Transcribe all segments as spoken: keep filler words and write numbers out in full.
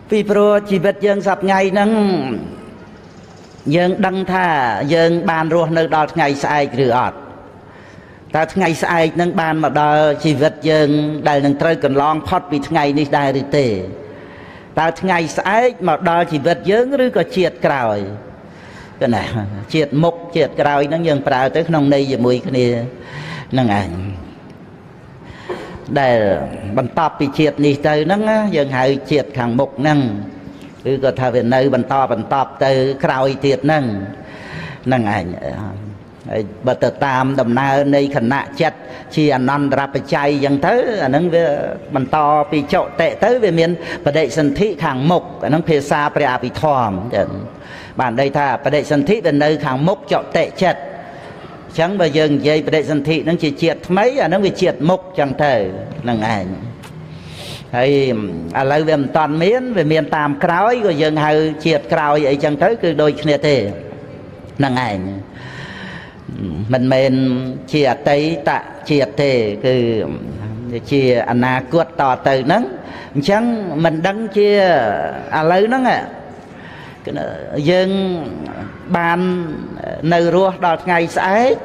vì pro chỉ vật dương sập ngày nâng dương đăng tha dương bàn ruột nơi đó ngày sai rửa ọt ta ngày sai nâng bàn mà đó chỉ vật dương đại nâng trời cần long phật vì ngày đi đại đi tề ta ngày sai mà đó chỉ vật dươngឬក៏ជាតិក្រោយcái nàyជាតិមុខជាតិក្រោយហ្នឹងយើងប្រើទៅក្នុងន័យជាមួយគ្នាហ្នឹងឯងដែលបន្តពីជាតិនេះទៅហ្នឹងយើងហៅជាតិខាងមុខហ្នឹងគឺក៏ថាវានៅបន្តបន្តទៅក្រោយទៀតហ្នឹងហ្នឹងឯងហើយបើទៅតាមដំណើរនៃខណៈចិត្តជាអនន្តរបច្ច័យអញ្ចឹងទៅអាហ្នឹងវាបន្តពីចុតិទៅវាមានបដិសន្ធិខាងមុខអាហ្នឹងភាសាព្រះអភិធម្មចឹងបានន័យថាបដិសន្ធិវានៅខាងមុខចុតិចិត្តអញ្ចឹងបើយើងនិយាយបដិសន្ធិហ្នឹងជាជាតិថ្មីអាហ្នឹងវាជាតិមុខអញ្ចឹងទៅហ្នឹងឯងហើយឥឡូវវាមិនតាន់មានវាមានតាមក្រោយក៏យើងហៅជាតិក្រោយអីចឹងទៅគឺដូចគ្នាទេហ្នឹងឯងមិនមែនជាអតីតជាតិទេគឺជាអនាគតតទៅហ្នឹងអញ្ចឹងមិនដឹងជាឥឡូវហ្នឹងយើងបាននៅរស់ដល់ថ្ងៃស្អែក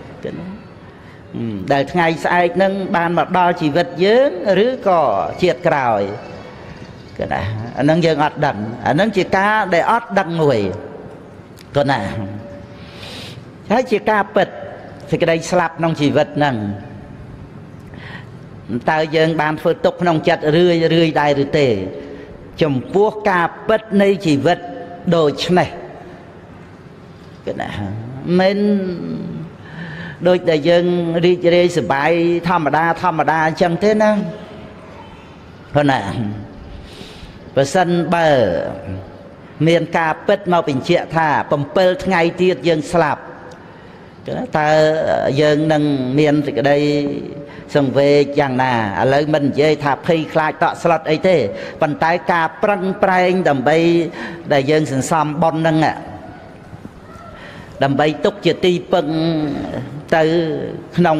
ដែលថ្ងៃស្អែកហ្នឹងបានមកដល់ជីវិតយើងឬក៏ជាតិក្រោយគឺណាអាហ្នឹងយើងអត់ដឹងអាហ្នឹងជាការដែលអត់ដឹងមួយគឺណាហើយជាការពិតសេចក្តីស្លាប់ក្នុងជីវិតហ្នឹងតើយើងបានធ្វើទុកក្នុងចិត្តរឿយរឿយដែរឬទេចំពោះការពិតនៃជីវិតដូចនេះគឺណាមិនដូចដែលយើងរីករាយសប្បាយធម្មតាធម្មតាអញ្ចឹងទេណាព្រោះណាបើសិនបើមានការពិតមកបញ្ជាក់ថាbảyថ្ងៃទៀតយើងស្លាប់តើយើងនឹងមានសេចក្តីសង្វេគយ៉ាងណាឥឡូវមិននិយាយថាភ័យខ្លាចតក់ស្លុតអីទេប៉ុន្តែការប្រឹងប្រែងដើម្បីដែលយើងសន្សំបុណ្យហ្នឹងដើម្បីទុកជាទីពឹងទៅក្នុង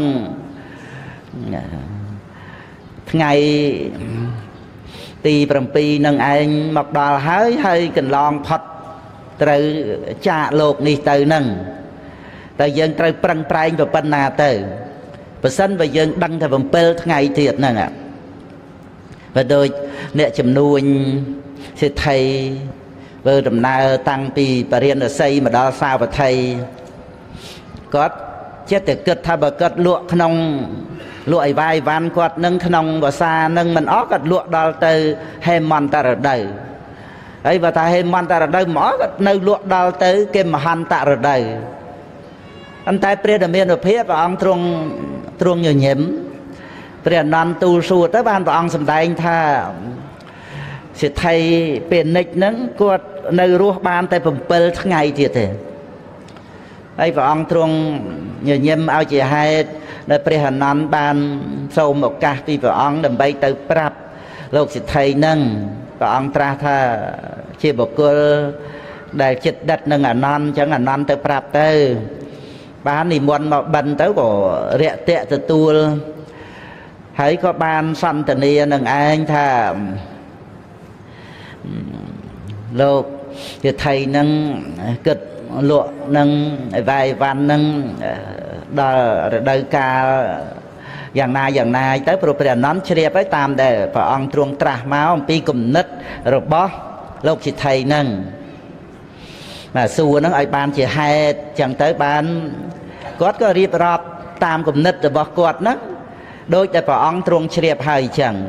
ថ្ងៃទី7នឹងឯងមកដល់ហើយហើយកន្លងផុតត្រូវចាកលោកនេះទៅហ្នឹងតែយើងត្រូវប្រឹងប្រែងប៉ុណ្ណាទៅបើសិនបើយើងដឹងថា7ថ្ងៃទៀតហ្នឹងបើដូចអ្នកចំនួនសិទ្ធិធ្វើដំណើរតាំងពីបរិញ្ញាស័យមកដល់សាវត្ថីគាត់ចិត្តតែគិតថាបើគាត់លក់ក្នុងលក់អីវាយវ៉ាន់គាត់នឹងក្នុងភាសានឹងមិនអស់គាត់លក់ដល់ទៅហេមន្តរដូវហើយបើថាហេមន្តរដូវមិនអស់គាត់នៅលក់ដល់ទៅគេមហន្តរដូវប៉ុន្តែព្រះដ៏មានភាពព្រះអង្គទ្រង់ទ្រង់ញញឹមព្រះអនន្តទូលសួរទៅបានព្រះអង្គសម្ដែងថាសិទ្ធិពាណិជ្ជហ្នឹងគាត់នៅរស់បានតែ7ថ្ងៃទៀតទេហើយព្រះអង្គទ្រង់ញញឹមឲ្យជាហេតុដែលព្រះអនន្តបានសូមឱកាសពីព្រះអង្គដើម្បីទៅប្រាប់លោកសិទ្ធិហ្នឹងព្រះអង្គត្រាស់ថាជាបុគ្គលដែលចិត្តដិតនឹងអនន្តអញ្ចឹងអនន្តទៅប្រាប់ទៅបាននិមន្តមកបិណ្ឌទៅក៏រាក់ទាក់ទទួលហើយក៏បានសន្ទនានឹងឯងថាលោកជាថៃនឹងគិតលក់នឹងឯវាយវ៉ាន់នឹងដល់រដូវកាលយ៉ាងណាយ៉ាងណាទៅព្រោះព្រះអនន្តជ្រាបហើយតាមដែលព្រះអង្គទ្រង់ត្រាស់មកអំពីគំនិតរបស់លោកជាថៃនឹងបាទសួរនឹងឲ្យបានជាហេតុចឹងទៅបានគាត់ក៏រៀបរាប់តាមគំនិតរបស់គាត់ហ្នឹងដោយតែព្រះអង្គទ្រង់ជ្រាបហើយចឹង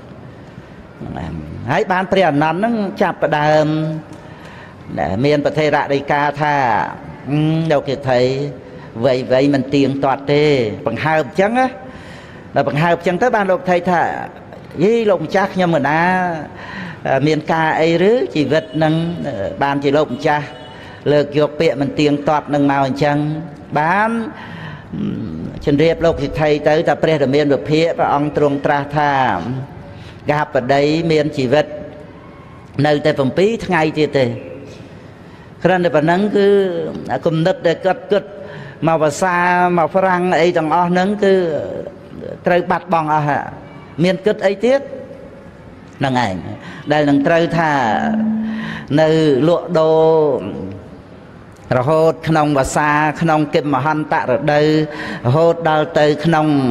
ហើយបានព្រះអនន្តហ្នឹងចាប់ផ្ដើមមានប្រធេរដីកាថាលោកគេថៃវ័យវ័យមិនទៀងទាត់ទេបង្ហើបអញ្ចឹងណាដល់បង្ហើបអញ្ចឹងទៅបានលោកថៃថាយីលោកម្ចាស់ខ្ញុំមិនណាមានការអីឬជីវិតនឹងបានជាលោកម្ចាស់លើកយកពាក្យមិនទៀងទាត់នឹងមកអញ្ចឹងបានជម្រាបលោកសិទ្ធិទៅតែព្រះរាមាវិភាកព្រះអង្គទ្រង់ត្រាស់ថាកាបតីមានជីវិតនៅតែ7ថ្ងៃទៀតទេគ្រាន់តែប៉ុណ្ណឹងគឺគំនិតដែលគាត់គិតមកភាសាមកហ្វ្រាំងអីទាំងអស់ហ្នឹងគឺត្រូវបាត់បង់អស់មានគិតអីទៀត năng ảnh đây năng trâu thà nơi lụa đồ rồi hốt khăn và xa khăn kim mà hân tạ ở đây hốt đào tới khăn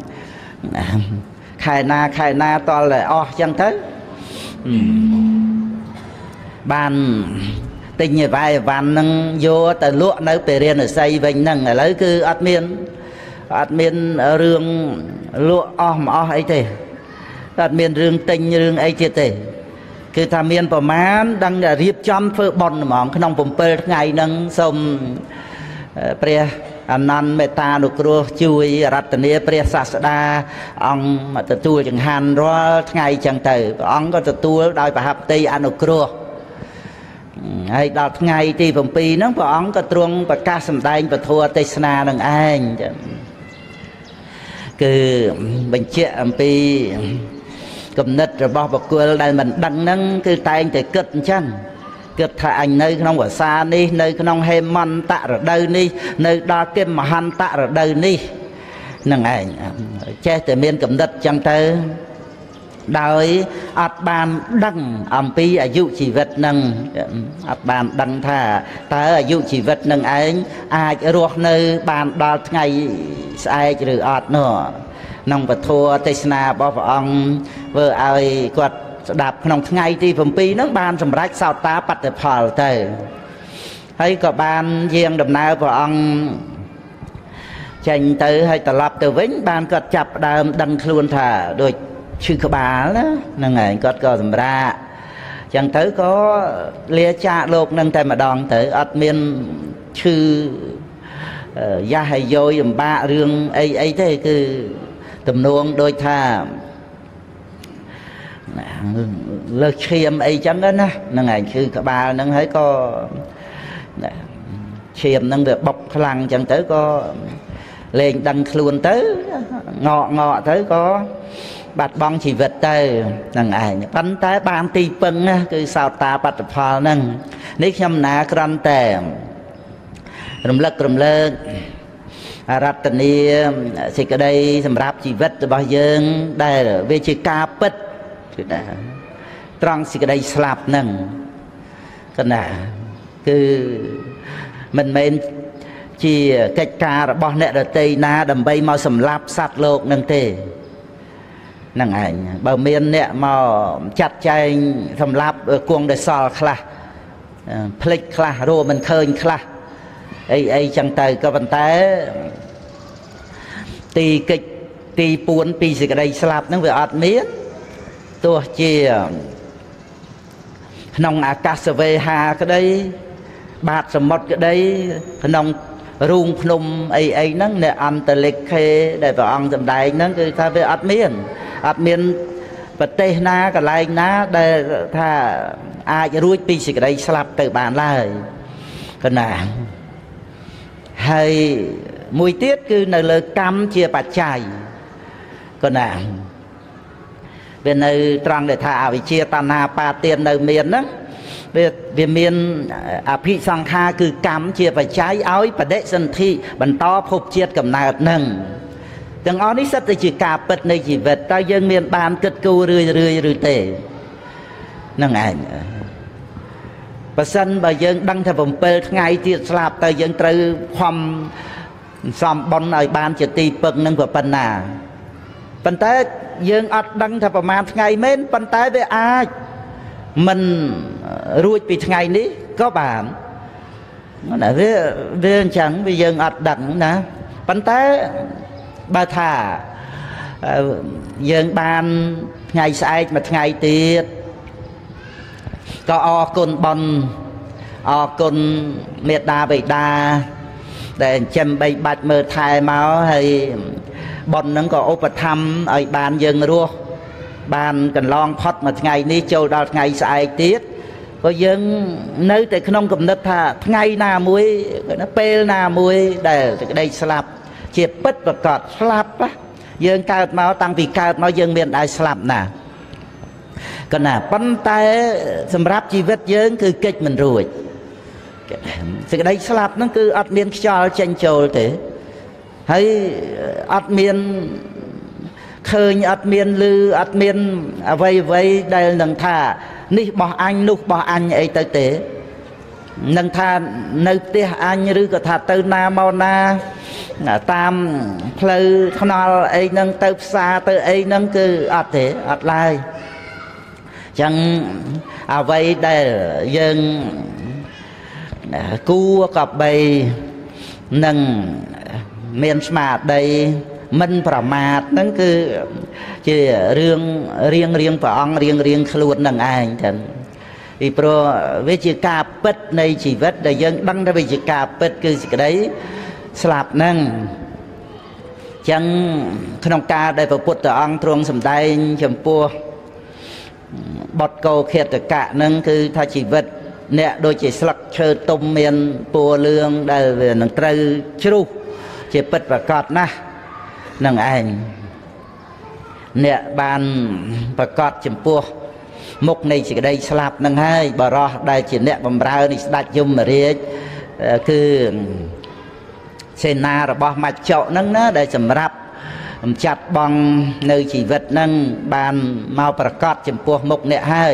khai na khai na to là o chẳng thế bàn tình như vậy bàn nâng vô từ lụa nơi bề riêng ở xây vinh nâng ở lấy cứ admin admin ở rương lụa o mà o ấy thế admin rương tinh rương ấy thế thếคือทำเมียนประมาณดังเรียบจำเฟื่อบอลหมองขนมผมเปิดไงนังสมเปรียอันนั้นเมตตาดุกรัวช่วยรัตเนียเปรียศาสดาองมาตะตัวจังหันรัวไงจังเตอองก็ตะตัวได้ประหับตีอนุกรัวไอ้ดอกไงตีผมปีนั่งพอองก็ตรงประกาศสำแดงประทัวเตสนาหนึ่งเองคือบัญชีอัมปีกำเนิดระบอบกวลได้มันดังนั้นคือตายแต่เกิดจังเกิดถ้าอันในขนมหัวซานี่ในขนมเฮมันตะระเดินนี่ในดาเก็มมหันตะระเดินนี่นั่งไงแช่แต่เมียนกำเนิดจังเตอโดยอัดบานดังอัมพีอายุชีวิตนั่งอัดบานดังท่าแต่อายุชีวิตนั่งเองอาจรวดในบานดาไงใส่หรืออัดเนาะน้องปะทัวเตสนาบ่พระองค์เวอไอ้กวดดับขนมไงที่ผมปีนักบานสำรักสาวตาปัตตพอลเตอให้กับบานเยียงดำนาพระองค์เจนเตอให้ตลับเตอวิ่งบานก็จับดามดังคลุนถ่าโดยชื่อกบาแล้วนั่งไงก็ก็สำราจังเตอก็เลี้ยจ่าโลกนั่งแต่มาดองเตออัดเมียนชื่อยาให้โยยบ้าเรื่องไอ้ไอ้thếคือตำนวงโดยท่าเลิกเชียมไอ้จังนั้นนะนั่งไงคือกบานั่งให้ก็เชียมนั่งแบบบกพลังจังtớiก็เล่นดังคลุนtới ngọ ngọ tới có bạt bong chỉ vật tớiนั่งไงปั้นtớiบางตีปึงนะคือสาวตาปัตตพอนั่งนี่ขำหนากรันแต่รำลึกรำเลิกรัตนีสิกระไดสำหรับชีวิตบ่เยิงได้เวชิกาปิดตรังสิกระไดสลับนั่งกันนะคือมันเป็นจีกิจการบ่เนรตีนาดำใบมาสำหรับสัตว์โลกนั่งเตนั่งไงบ่เมียนเนี่ยมาจัดใจสำหรับกวงเดซอลคลาพลิกคลาโรมันเคยคลาไอ้ไอ้จังเตยก็บันเตตีกิจตีปูนปีสิกระไดสลับนั่งไปอัดเมียนตัวเจียนองอากาศเวหาก็ได้บาดสมดก็ได้นองรุงพนมไอ้ไอ้นั่งเนี่ยอันตะเล็กเคได้ไปอังจำได้นั่นคือถ้าไปอัดเมียนอัดเมียนประเทศนากับไรนะได้ถ้าอาจรู้ปีสิกระไดสลับเติบานเลยก็น่ะให้มวยเตี้ยคือในเลยกำเชียปัจจัยก็น่ะเป็นในตรังđể thàวิเชียตานาปาเตียนในเมียนนั้นเวียเวียเมียนอภิสังฆาคือกำเชียปัจจัยเอาประเดสันทีบรรทอพบเชียกับนาหนึ่งจังอันนี้สัตย์จิกาเปิดในชีวิตแต่ยังเมียนบานเกิดกูเรื่อยเรื่อยเรื่อยเตะนั่งไงประสันบ่ยังดังถ้าผมเปิดไงที่สลับแต่ยังตรึความสอมบอลในบ้านจะตีปึงนั่งกว่าปัญนาปัญแต่ยังอัดดังถ้าประมาณไงเม้นปัญแต่ไปอามันรู้ปีไงนี้ก็บานนั่นแหละเรื่องฉันไปยังอัดดังนะปัญแต่บาธายังบานไงใส่มาไงตีก็ออกคนบอลออกคนเมตตาไปดาแต่จำใบบัดมือไทยมาให้บอลนั้นก็อุปธรรมไอ้บานยังรัวบานกันลองพอดมาไงนี้โจดาวไงใส่ตีก็ยังนึกแต่ขนมกับนึกท่าไงหน้ามวยก็นับเปลหน้ามวยได้ได้สลับเจ็บปิดประกอบสลับปะยังเกิดมาตั้งปีเกิดมายังเมียนได้สลับน่ะก็น่ะปัญแต่สำหรับชีวิตเยิงคือเกิดมันรวยสิ่งใดสลับนั่นคืออัดเมียนชอลเชนโจลเถอะให้อัดเมียนข khơi ắt miên lư ắt miên vây vây đây nâng tha ní bỏ anh nút bỏ anh ấy tới tế nâng tha nơi tía anh rư có thà tư na mau na tam pleu thonal ấy nâng tới xa tới ấy nâng cứ ắt thế ắt lai chẳng à vây đây dân cua cọp bầy nâng miền smart đây minhប្រមាទហ្នឹងគឺជារឿងរៀងរៀងព្រះអង្គរៀងរៀងខ្លួននឹងឯងចឹងពីព្រោះវាជាការពិតនៃជីវិតដែលយើងដឹងថាវាជាការពិតគឺសេចក្តីស្លាប់ហ្នឹងចឹងក្នុងការដែលព្រះពុទ្ធអង្គទ្រង់សម្ដែងចំពោះបទកោខេតកៈហ្នឹងគឺថាជីវិតអ្នកដូចជាស្លឹកឈើទុំមានពណ៌លឿងដែលវានឹងត្រូវជ្រុះជាពិតប្រកបណាស់នឹងឯងអ្នកបានប្រកាសចំពោះមុខនៃសេចក្តីស្លាប់នឹងហើយបរោះដែលជាអ្នកបម្រើនៃស្ដេចយមរាជគឺសេនារបស់មច្ចុហ្នឹងណាដែលសម្រាប់ចាត់បងនៅជីវិតហ្នឹងបានមកប្រកាសចំពោះមុខអ្នកហើយ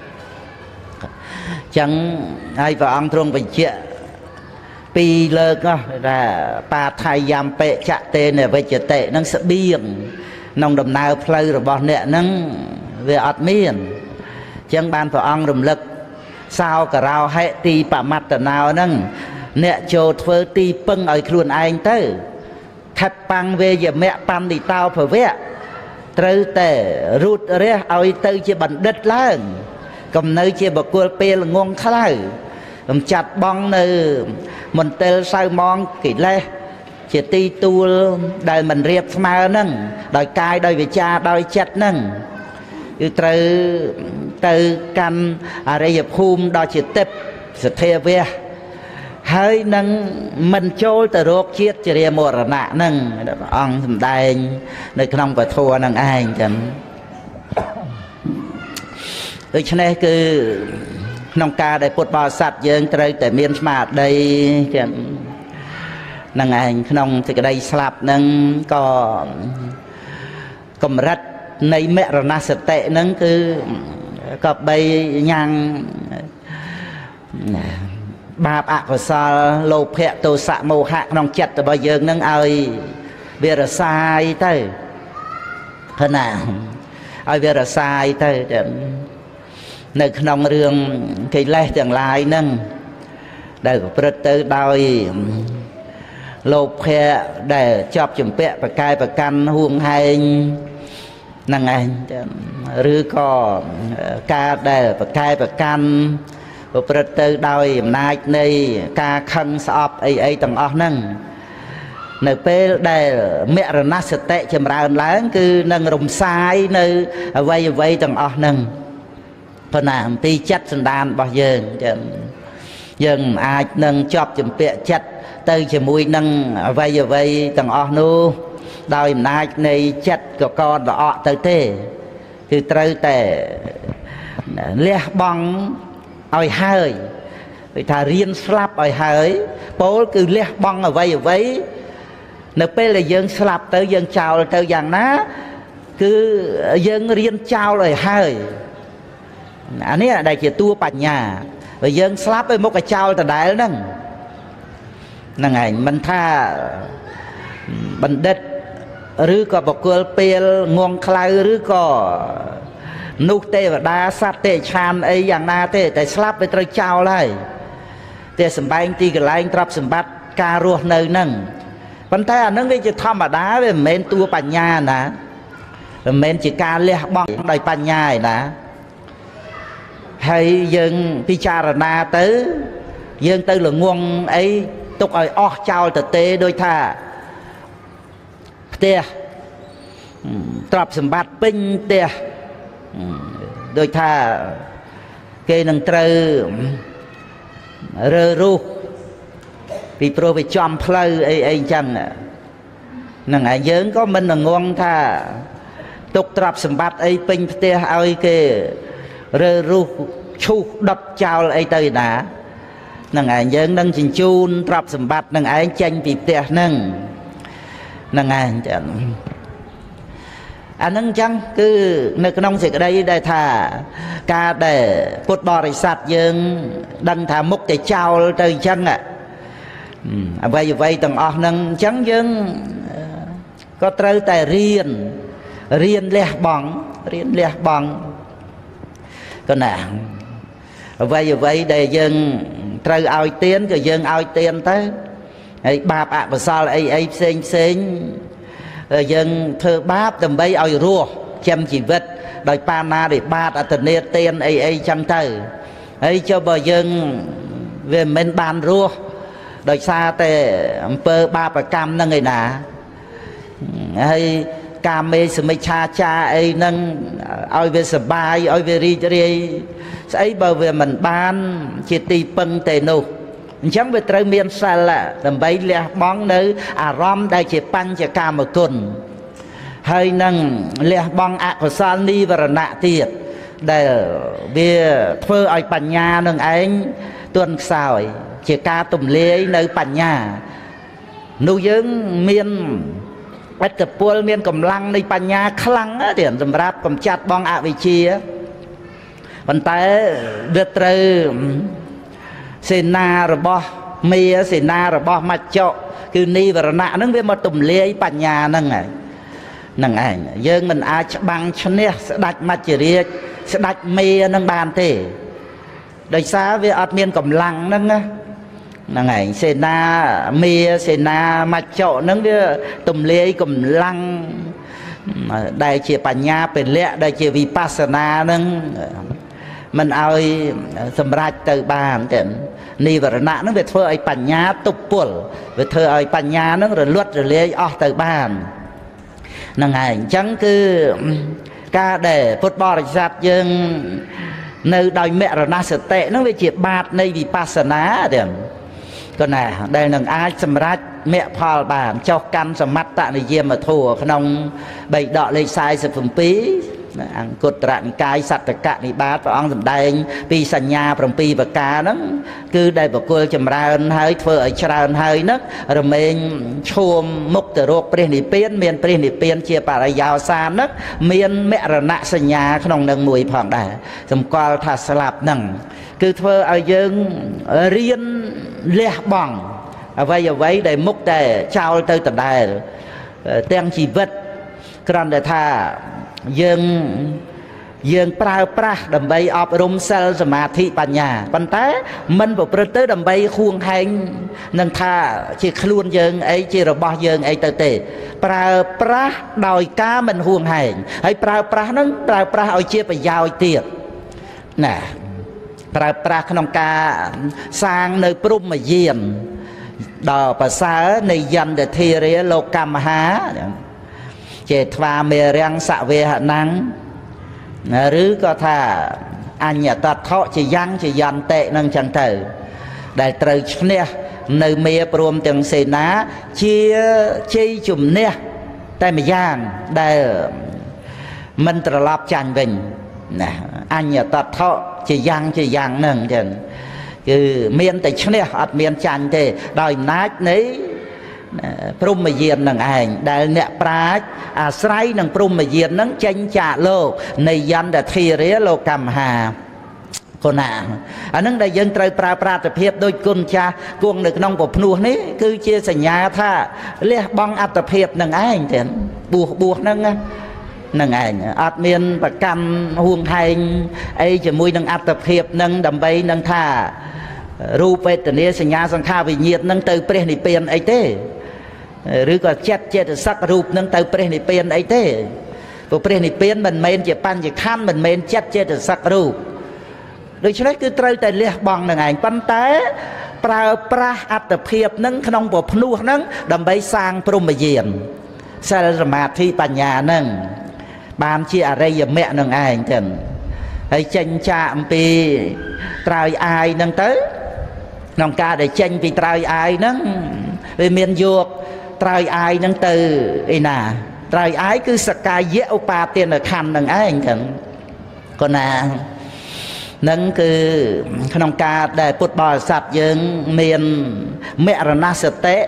ចឹងហើយព្រះអង្គទ្រង់បញ្ជាក់ពីរលើកថាបាថៃយ៉ាំបេចតេនវិជ្ជតិនឹងស្បៀងក្នុងដំណើរផ្លូវរបស់អ្នកហ្នឹងវាអត់មានអញ្ចឹងបានព្រះអង្គរំលឹកសោករោហេទីបមត្តណោហ្នឹងអ្នកចូលធ្វើទីពឹងឲ្យខ្លួនឯងទៅខិតប៉ាំងវេយមៈបណ្ឌិតោភវៈត្រូវតែរូតរះឲ្យទៅជាបណ្ឌិតឡើងកុំនៅជាបុគ្គលពេលងងខ្លៅកំចាត់បងនៅមន្ទិលសៅមងកិលេសជាទីទួលដែលមិនរៀបស្មើហ្នឹងដោយកាយដោយវាចាដោយចិត្តហ្នឹងគឺត្រូវទៅកាន់អរិយភូមិដ៏ជាទិព្វសធាវៈហើយនឹងមិនចូលទៅរកជាតិជារាមរណៈហ្នឹងព្រះអង្គសម្ដែងនៅក្នុងពធហ្នឹងឯងចឹងដូច្នេះគឺក្នុងការដែលពុទ្ធបរិស័ទយើងត្រូវតែមានស្មារតីចឹងនឹងឯងក្នុងសេចក្តីស្លាប់ហ្នឹងក៏កម្រិតនៃមរណសតិហ្នឹងគឺក៏បីញ៉ាំងបាបអកុសលលោភៈទោសៈមោហៈក្នុងចិត្តរបស់យើងហ្នឹងឲ្យវារសាយទៅឃើញណាឲ្យវារសាយទៅចឹងនៅក្នុងរឿងកិលេសទាំងឡាយហ្នឹងដែលប្រព្រឹត្តទៅដោយលោភៈដែលជាប់ជំពាក់ប្រកែប្រកាន់ហួងហែងហ្នឹងឯងឬក៏ការដែលប្រកែប្រកាន់ប្រព្រឹត្តទៅដោយអំណាចនៃការខឹងស្អប់អីអីទាំងអស់ហ្នឹងនៅពេលដែលមរណសតិចម្រើនឡើងគឺនឹងរំសាយនៅអវ័យអវ័យទាំងអស់ហ្នឹងប៉ុន្តែអំពីចិត្តសន្តានរបស់យើងចឹងយើងអាចនឹងជាប់ជំពាក់ចិត្តទៅជាមួយនឹងអវ័យអវ័យទាំងអស់នោះដោយអំណាចនៃចិត្តកកនល្អក់ទៅទេគឺត្រូវតែលះបង់ឲ្យហើយគេថារៀនស្លាប់ឲ្យហើយពោលគឺលះបង់អវ័យអវ័យនៅពេលដែលយើងស្លាប់ទៅយើងចោលទៅយ៉ាងណាគឺយើងរៀនចោលឲ្យហើយអានេះដែលជាតួបញ្ញាបើយើងស្លាប់ឲ្យមុខកចោលដដែលហ្នឹងហ្នឹងឯងមិនថាបណ្ឌិតឬក៏បុគ្គលពេលងងខ្លៅឬក៏នោះទេវតាសត្វទេឆានអីយ៉ាងណាទេតែស្លាប់វាត្រូវចោលហើយតែសម្បែងទីកន្លែងទ្រព្យសម្បត្តិការរស់នៅហ្នឹងប៉ុន្តែអានឹងវាជាធម្មតាវាមិនមែនតួបញ្ញាណាមិនមែនជាការលះបង់ដោយបញ្ញាឯណាហើយយើងពិចារណាទៅយើងទៅល្ងងអីទុកឲ្យអស់ចោលទៅទេដូចថាផ្ទះទ្រព្យសម្បត្តិពេញផ្ទះដូចថាគេនឹងត្រូវរើរុះពីព្រោះវាចំផ្លូវអីអីអញ្ចឹងហ្នឹងហើយយើងក៏មិនងងថាទុកទ្រព្យសម្បត្តិអីពេញផ្ទះឲ្យគេរើរុះឈូសដុតចោលអីទៅណាហ្នឹងឯងយើងនឹងជញ្ជូនទ្រព្យសម្បត្តិនឹងឯងចេញពីផ្ទះហ្នឹងហ្នឹងឯងចឹង anh nâng chăng cứ nơi cái nông dịch ở đây đây thà ca để bột bò để sạch dương đăng thà múc để trao tới chăng ạ à vậy vậy tầng ọ nâng chăng dương có trâu tại riêng riêng lẹ bỏng riêng lẹ bỏng con nè vậy vậy để dương trâu ao tiền rồi dương ao tiền tới ấy bạp ạ và sao lại ấy xinh xinh dân thơ báp tầm bây ôi rùa chăm chỉ vật đòi pa na để ba đã tình nê tên ấy ấy chăng thử ấy cho bờ dân về bên bàn rùa đòi xa tề pơ ba và cam nâng người nà hay cam mê sự mê cha cha ấy nâng ôi về sờ bài ôi về ri ri ấy bờ về mình ban chỉ tì pân tề nụ chẳng về trời miền xa lạ tầm bấy lẹ bóng nơi à rõm đây chỉ băng chỉ ca một tuần hơi nâng lẹ bóng ạ của xa ni và nạ tiệt để về thơ ở bản nhà nâng anh tuần sau chỉ ca tùm lê nơi bản nhà nụ dưỡng miền bắt tập buôn miền cầm lăng nơi bản nhà khăn á điểm dùm rạp cầm chặt bóng ạ vị trí còn tới đưa trời xê na rồi bỏ mê xê na rồi bỏ mặt chọ cứ ni và nạ nâng với một tùm lê bản nhà nâng này nâng ảnh dương mình ai bằng cho nè sẽ đặt mặt chỉ riêng sẽ đặt mê nâng bàn thế đời xa với ọt miên cầm lăng nâng nâng ảnh xê na mê xê na mặt chọ nâng với tùm lê cầm lăng đây chỉ bản nhà bên lẹ đây chỉ vipassana nâng mình ai sầm rạch từ bàn thì ni và nã nó về thơ ai bản nhà tục buồn về thơ ai bản nhà nó rồi luật rồi lấy ở từ bàn năng ảnh chẳng cứ ca để football giặt dương nơi đòi mẹ rồi na sợ tệ nó về chỉ bát nơi vì pasana thì còn nè đây là ai sầm rạch mẹ phò bàn cho căn sầm mắt tạ này diêm mà thua không bày đọ lên sai sự phẩm phí ăn cột rạn cái sạch tất cả đi bát và ăn đai pi sanh nhà from pi và cá đó cứ đây vào cô chầm ra ơn hơi phơi ở trà hơi nấc rồi mình chôm mốc từ ruột bên đi bên miền bên đi bên chia bà lại giàu xa nấc miền mẹ rồi nạ sanh nhà không nâng mùi phẳng đà xong qua thà sạp nâng cứ phơi ở dương riêng lẹ bằng vậy giờ vậy để mốc để trao tới tận đây tên chỉ vật còn để thà dương dương prao pra đầm bay ọp rung selสมาธิปัญญาปัญแต่มันบอกประเตอร์ดำใบควงแหงนังท่าจีคล้วนยังไอจีระบอบยังไอเตเตปราปราดอยก้ามันห่วงแหงไอปราปรานั้นปราปราเอาเจี๊ยบไปยาวเตียน่ะปราปราขนมกาสร้างในปรุมมาเยี่ยมดอกภาษาในยันเดทีเรโลกรรมหาเจตวาเมรังสะเวหนังหรือก็ถ้าอันเนี่ยตัดเทาะจะยังจะยันเตะนั่งจังเตอได้ตรึกเนี่ยในเมียปรวมจังเสนาเชี่ยชี้จุ่มเนี่ยแต่ไม่ย่างได้มันตระลับจันเป็นนะอันเนี่ยตัดเทาะจะยังจะยังนั่งจังคือเมียนแต่เนี่ยอัดเมียนจันเตะได้นัดนี้พรุ่มมาเยียนนังเองได้เนี่ยปราชอาศัยนังพรุ่มมาเยียนนังเจนจ่าโลกในยันแต่ทีเรียโลกรรมหาคนน่ะอันนั้นได้ยังไตรปราปราตเพียบโดยกุญชากวงหนึ่งน้องปบนูนี้คือเชี่ยสัญญาถ้าเรียกบังอัตเพียบนังเองเห็นบวกบวกนังนังเองอัดเมียนประกันห่วงไทยไอจะมวยนังอัตเพียบนังดำใบนังท่ารูปเวทนี้สัญญาสังขารวิญญาณนังเตยเปรี้ยนิเปียนไอเต้หรือก็เจ็ดเจ็ดสักรูปนั่งเตาเปรนิเปียนไอเต้พอเปรนิเปียนมันเมนจะปั้นจะขั้นมันเมนเจ็ดเจ็ดสักรูปโดยเฉพาะคือเตยแต่เลี้ยบังนั่งไงปั้นแต่ปราปราอัตเพียบนั่งขนมบพนูนั่งดำใบสร้างพรหมเยียนสารสมาธิปัญญานั่งบานเชี่ยอะไรอย่างแม่นั่งไงเถินให้เจนจ่าปีตรายอายนั่งเตยน้องกาได้เจนปีตรายอายนั่งไปเมียนโยกตรายอายนั่งตือไอ้น่ะตรายอายคือสกายเยอุปาเตียนคันนั่งไอ้กันก็น่ะนั่นคือขนมกาได้ปุตบอสัตว์ยังเมียนเมรณาสเต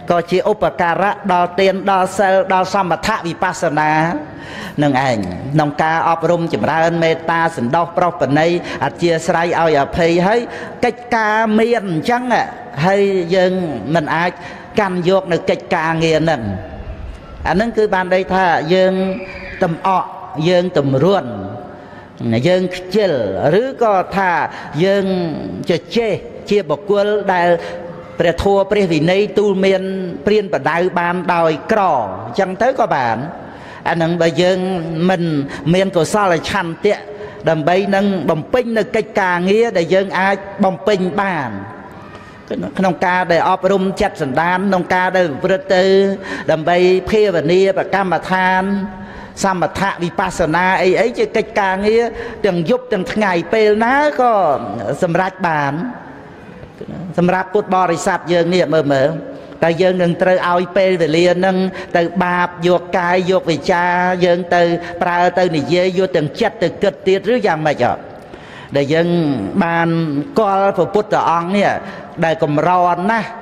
ก็ជាឧបការៈដល់ទានដល់សិលដល់សមថវិបស្សនានឹងឯងក្នុងការអប់រំចម្រើនមេត្តាសន្តោសប្រោសប្រណីអធ្យាស្រ័យឲ្យអភ័យហើយកិច្ចការមានអញ្ចឹងហើយយើងមិនអាចកាន់យកនៅកិច្ចការងារហ្នឹងអាហ្នឹងគឺបានន័យថាយើងតំអក់យើងតម្រួនយើងខ្ជិលឬក៏ថាយើងជជែកជាបុគ្គលដែលព្រះធម៌ព្រះវិន័យទូលមានព្រានបដៅបានដោយក្រអញ្ចឹងទៅក៏បានអានឹងបើយើងមិនមានកុសលឆន្ទៈដើម្បីនឹងបំពេញនៅកិច្ចការងារដែលយើងអាចបំពេញបានក្នុងការដែលអប់រំចិត្តសន្តានក្នុងការដែលប្រព្រឹត្តទៅដើម្បីភាវនាបកម្មដ្ឋានសមថវិបស្សនាអីអីជាកិច្ចការងារទាំងយប់ទាំងថ្ងៃពេលណាក៏សម្រេចបានសម្រាប់ពុទ្ធបរិស័ទយើងនេះមើលមើលតែយើងនឹងត្រូវឲ្យពេលវេលានឹងទៅបាបយកកាយយកវិចារយើងទៅប្រើទៅនិយាយយកទាំងចិត្តទៅគិតទៀតឬយ៉ាងម៉េចអត់ដែលយើងបានកល់ព្រះពុទ្ធអង្គនេះដែលកម្រណាស់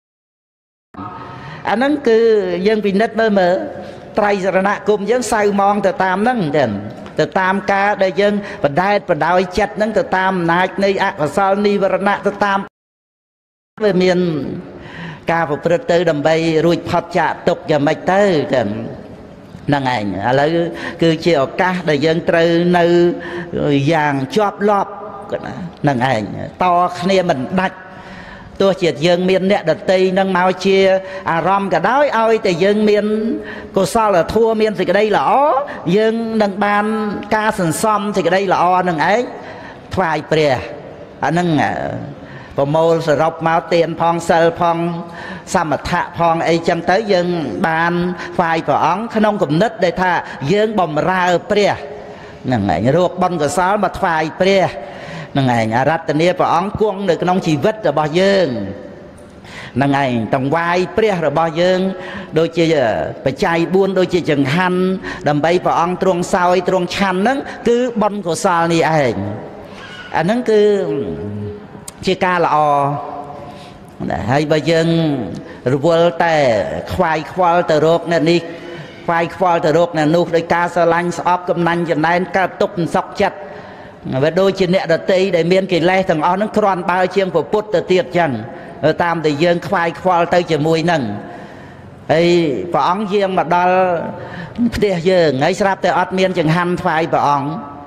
អាហ្នឹងគឺយើងពិនិត្យមើលមើលត្រៃសរណគមយើងសៅมองទៅតាមហ្នឹងទៅទៅតាមការដែលយើងបដែតបដោយចិត្តហ្នឹងទៅតាមអំណាចនៃអកុសលនិវរណៈទៅតាមវាមានការប្រព្រឹត្តទៅដើម្បីរួចផុតចាកទុក្ខយ៉ាងម៉េចទៅទៅហ្នឹងឯងឥឡូវគឺជាឱកាសដែលយើងត្រូវនៅយ៉ាងជាប់លាប់ហ្នឹងឯងតគ្នាមិនដាច់ទោះជាយើងមានអ្នកដតីនឹងមកជាអារម្មណ៍ក៏ដោយឲ្យតែយើងមានកុសលធម៌មានសេចក្តីល្អយើងនឹងបានការសន្សំសេចក្តីល្អនឹងឯងថ្វាយព្រះអាហ្នឹងប្រមូលសរុបមកទានផងសិលផងសមថៈផងអីចឹងទៅយើងបានថ្វាយព្រះអង្គក្នុងគំនិតដែលថាយើងបំរើព្រះហ្នឹងឯងរកបុណ្យកុសលមកថ្វាយព្រះហ្នឹងឯងអរតនាព្រះអង្គគង់នៅក្នុងជីវិតរបស់យើងហ្នឹងឯងតង្វាយព្រះរបស់យើងដូចជាបច្ច័យបួនដូចជាចង្ហាន់ដើម្បីព្រះអង្គទ្រង់សោយទ្រង់ឆាន់ហ្នឹងគឺបុណ្យកុសលនេះឯងអាហ្នឹងគឺជាការល្អហើយបើយើងរវល់តែខ្វាយខ្វល់ទៅរកអ្នកនេះខ្វាយខ្វល់ទៅរកអ្នកនោះដោយការស្រឡាញ់ស្អប់កំណាញ់ចំណែនកើតទុកមិនសក់ចិត្តវាដូចជាអ្នកដតីដែលមានកិលេសទាំងអស់ហ្នឹងគ្រាន់បើជាងពុទ្ធទៅទៀតចឹងតាមតែយើងខ្វាយខ្វល់ទៅជាមួយនឹងហើយព្រះអង្គយាងមកដល់ផ្ទះយើងហើយស្រាប់តែអត់មានចង្ហាន់ថ្វាយព្រះអង្គ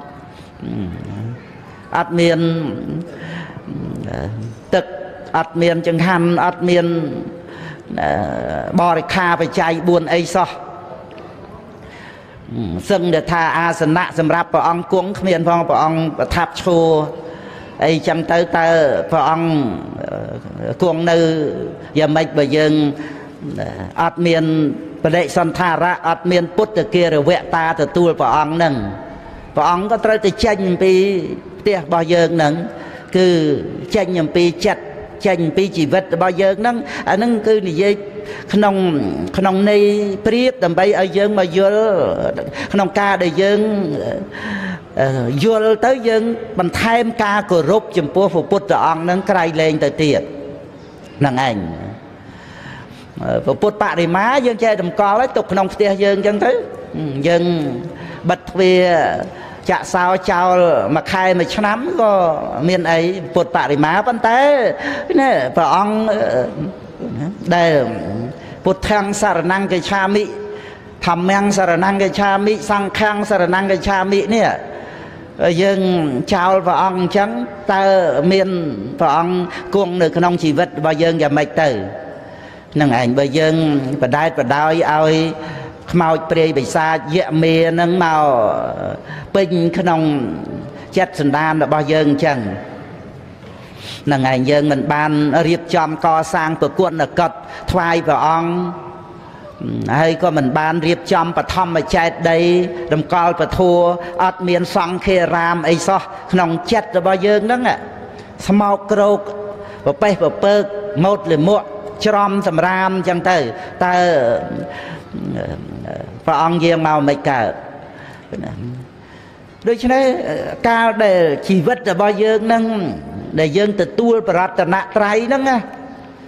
អត់មានទឹកអត់មានចង្ហាន់អត់មានបរិក្ខារបច្ច័យបួនអីសោះសឹងតែថាអាសនៈសម្រាប់ព្រះអង្គគង់គ្មានផងព្រះអង្គប្រថាប់ឈរអីចឹងទៅតើព្រះអង្គគង់នៅយ៉ាងម៉េចបើយើងអត់មានបដិសន្ធារៈអត់មានពុទ្ធគារវៈតាទទួលព្រះអង្គហ្នឹងព្រះអង្គក៏ត្រូវតែចេញពីផ្ទះរបស់យើងហ្នឹងគឺចេញអំពីចិត្តចេញពីជីវិតរបស់យើងហ្នឹងអាហ្នឹងគឺនិយាយក្នុងក្នុងន័យប្រៀបដើម្បីឲ្យយើងមកយល់ក្នុងការដែលយើងយល់ទៅយើងបន្ថែមការគោរពចំពោះព្រះពុទ្ធអង្គហ្នឹងក្រៃលែងទៅទៀតហ្នឹងឯងព្រះពុទ្ធបរិមាយើងចេះតម្កល់ឲ្យទុកក្នុងផ្ទះយើងអញ្ចឹងទៅយើងបិទទ្វារចាក់សោចោលមួយខែមួយឆ្នាំក៏មានអីពុទ្ធបរិមាប៉ុន្តែនេះព្រះអង្គដែលពុទ្ធាំងសរណង្កច្ឆាមិធម្មំសរណង្កច្ឆាមិសង្ឃំសរណង្កច្ឆាមិនេះយើងចោលព្រះអង្គអញ្ចឹងតើមានព្រះអង្គគង់នៅក្នុងជីវិតរបស់យើងយ៉ាងម៉េចទៅនឹងឯងបើយើងបដែតបដោយឲ្យខ្មោចព្រាយបិសាចយៈមេនឹងមកពេញក្នុងចិត្តសន្តានរបស់យើងអញ្ចឹងនឹងឯងយើងមិនបានរៀបចំកសាងប្រគុណកតថ្វាយព្រះអង្គហើយក៏មិនបានរៀបចំបឋមចេតដីតម្កល់ពធัวអត់មានសង្ឃារាមអីសោះក្នុងចិត្តរបស់យើងហ្នឹងស្មោកក្រោកប្រពេះប្រពើកម៉ូតលិមួកច្រំសម្រាមអញ្ចឹងទៅតើព្រះអង្គយាងមកមិនកើតដូច្នេះកាលដែលជីវិតរបស់យើងហ្នឹងដែលយើងទទួលបរតនត្រ័យហ្នឹងណា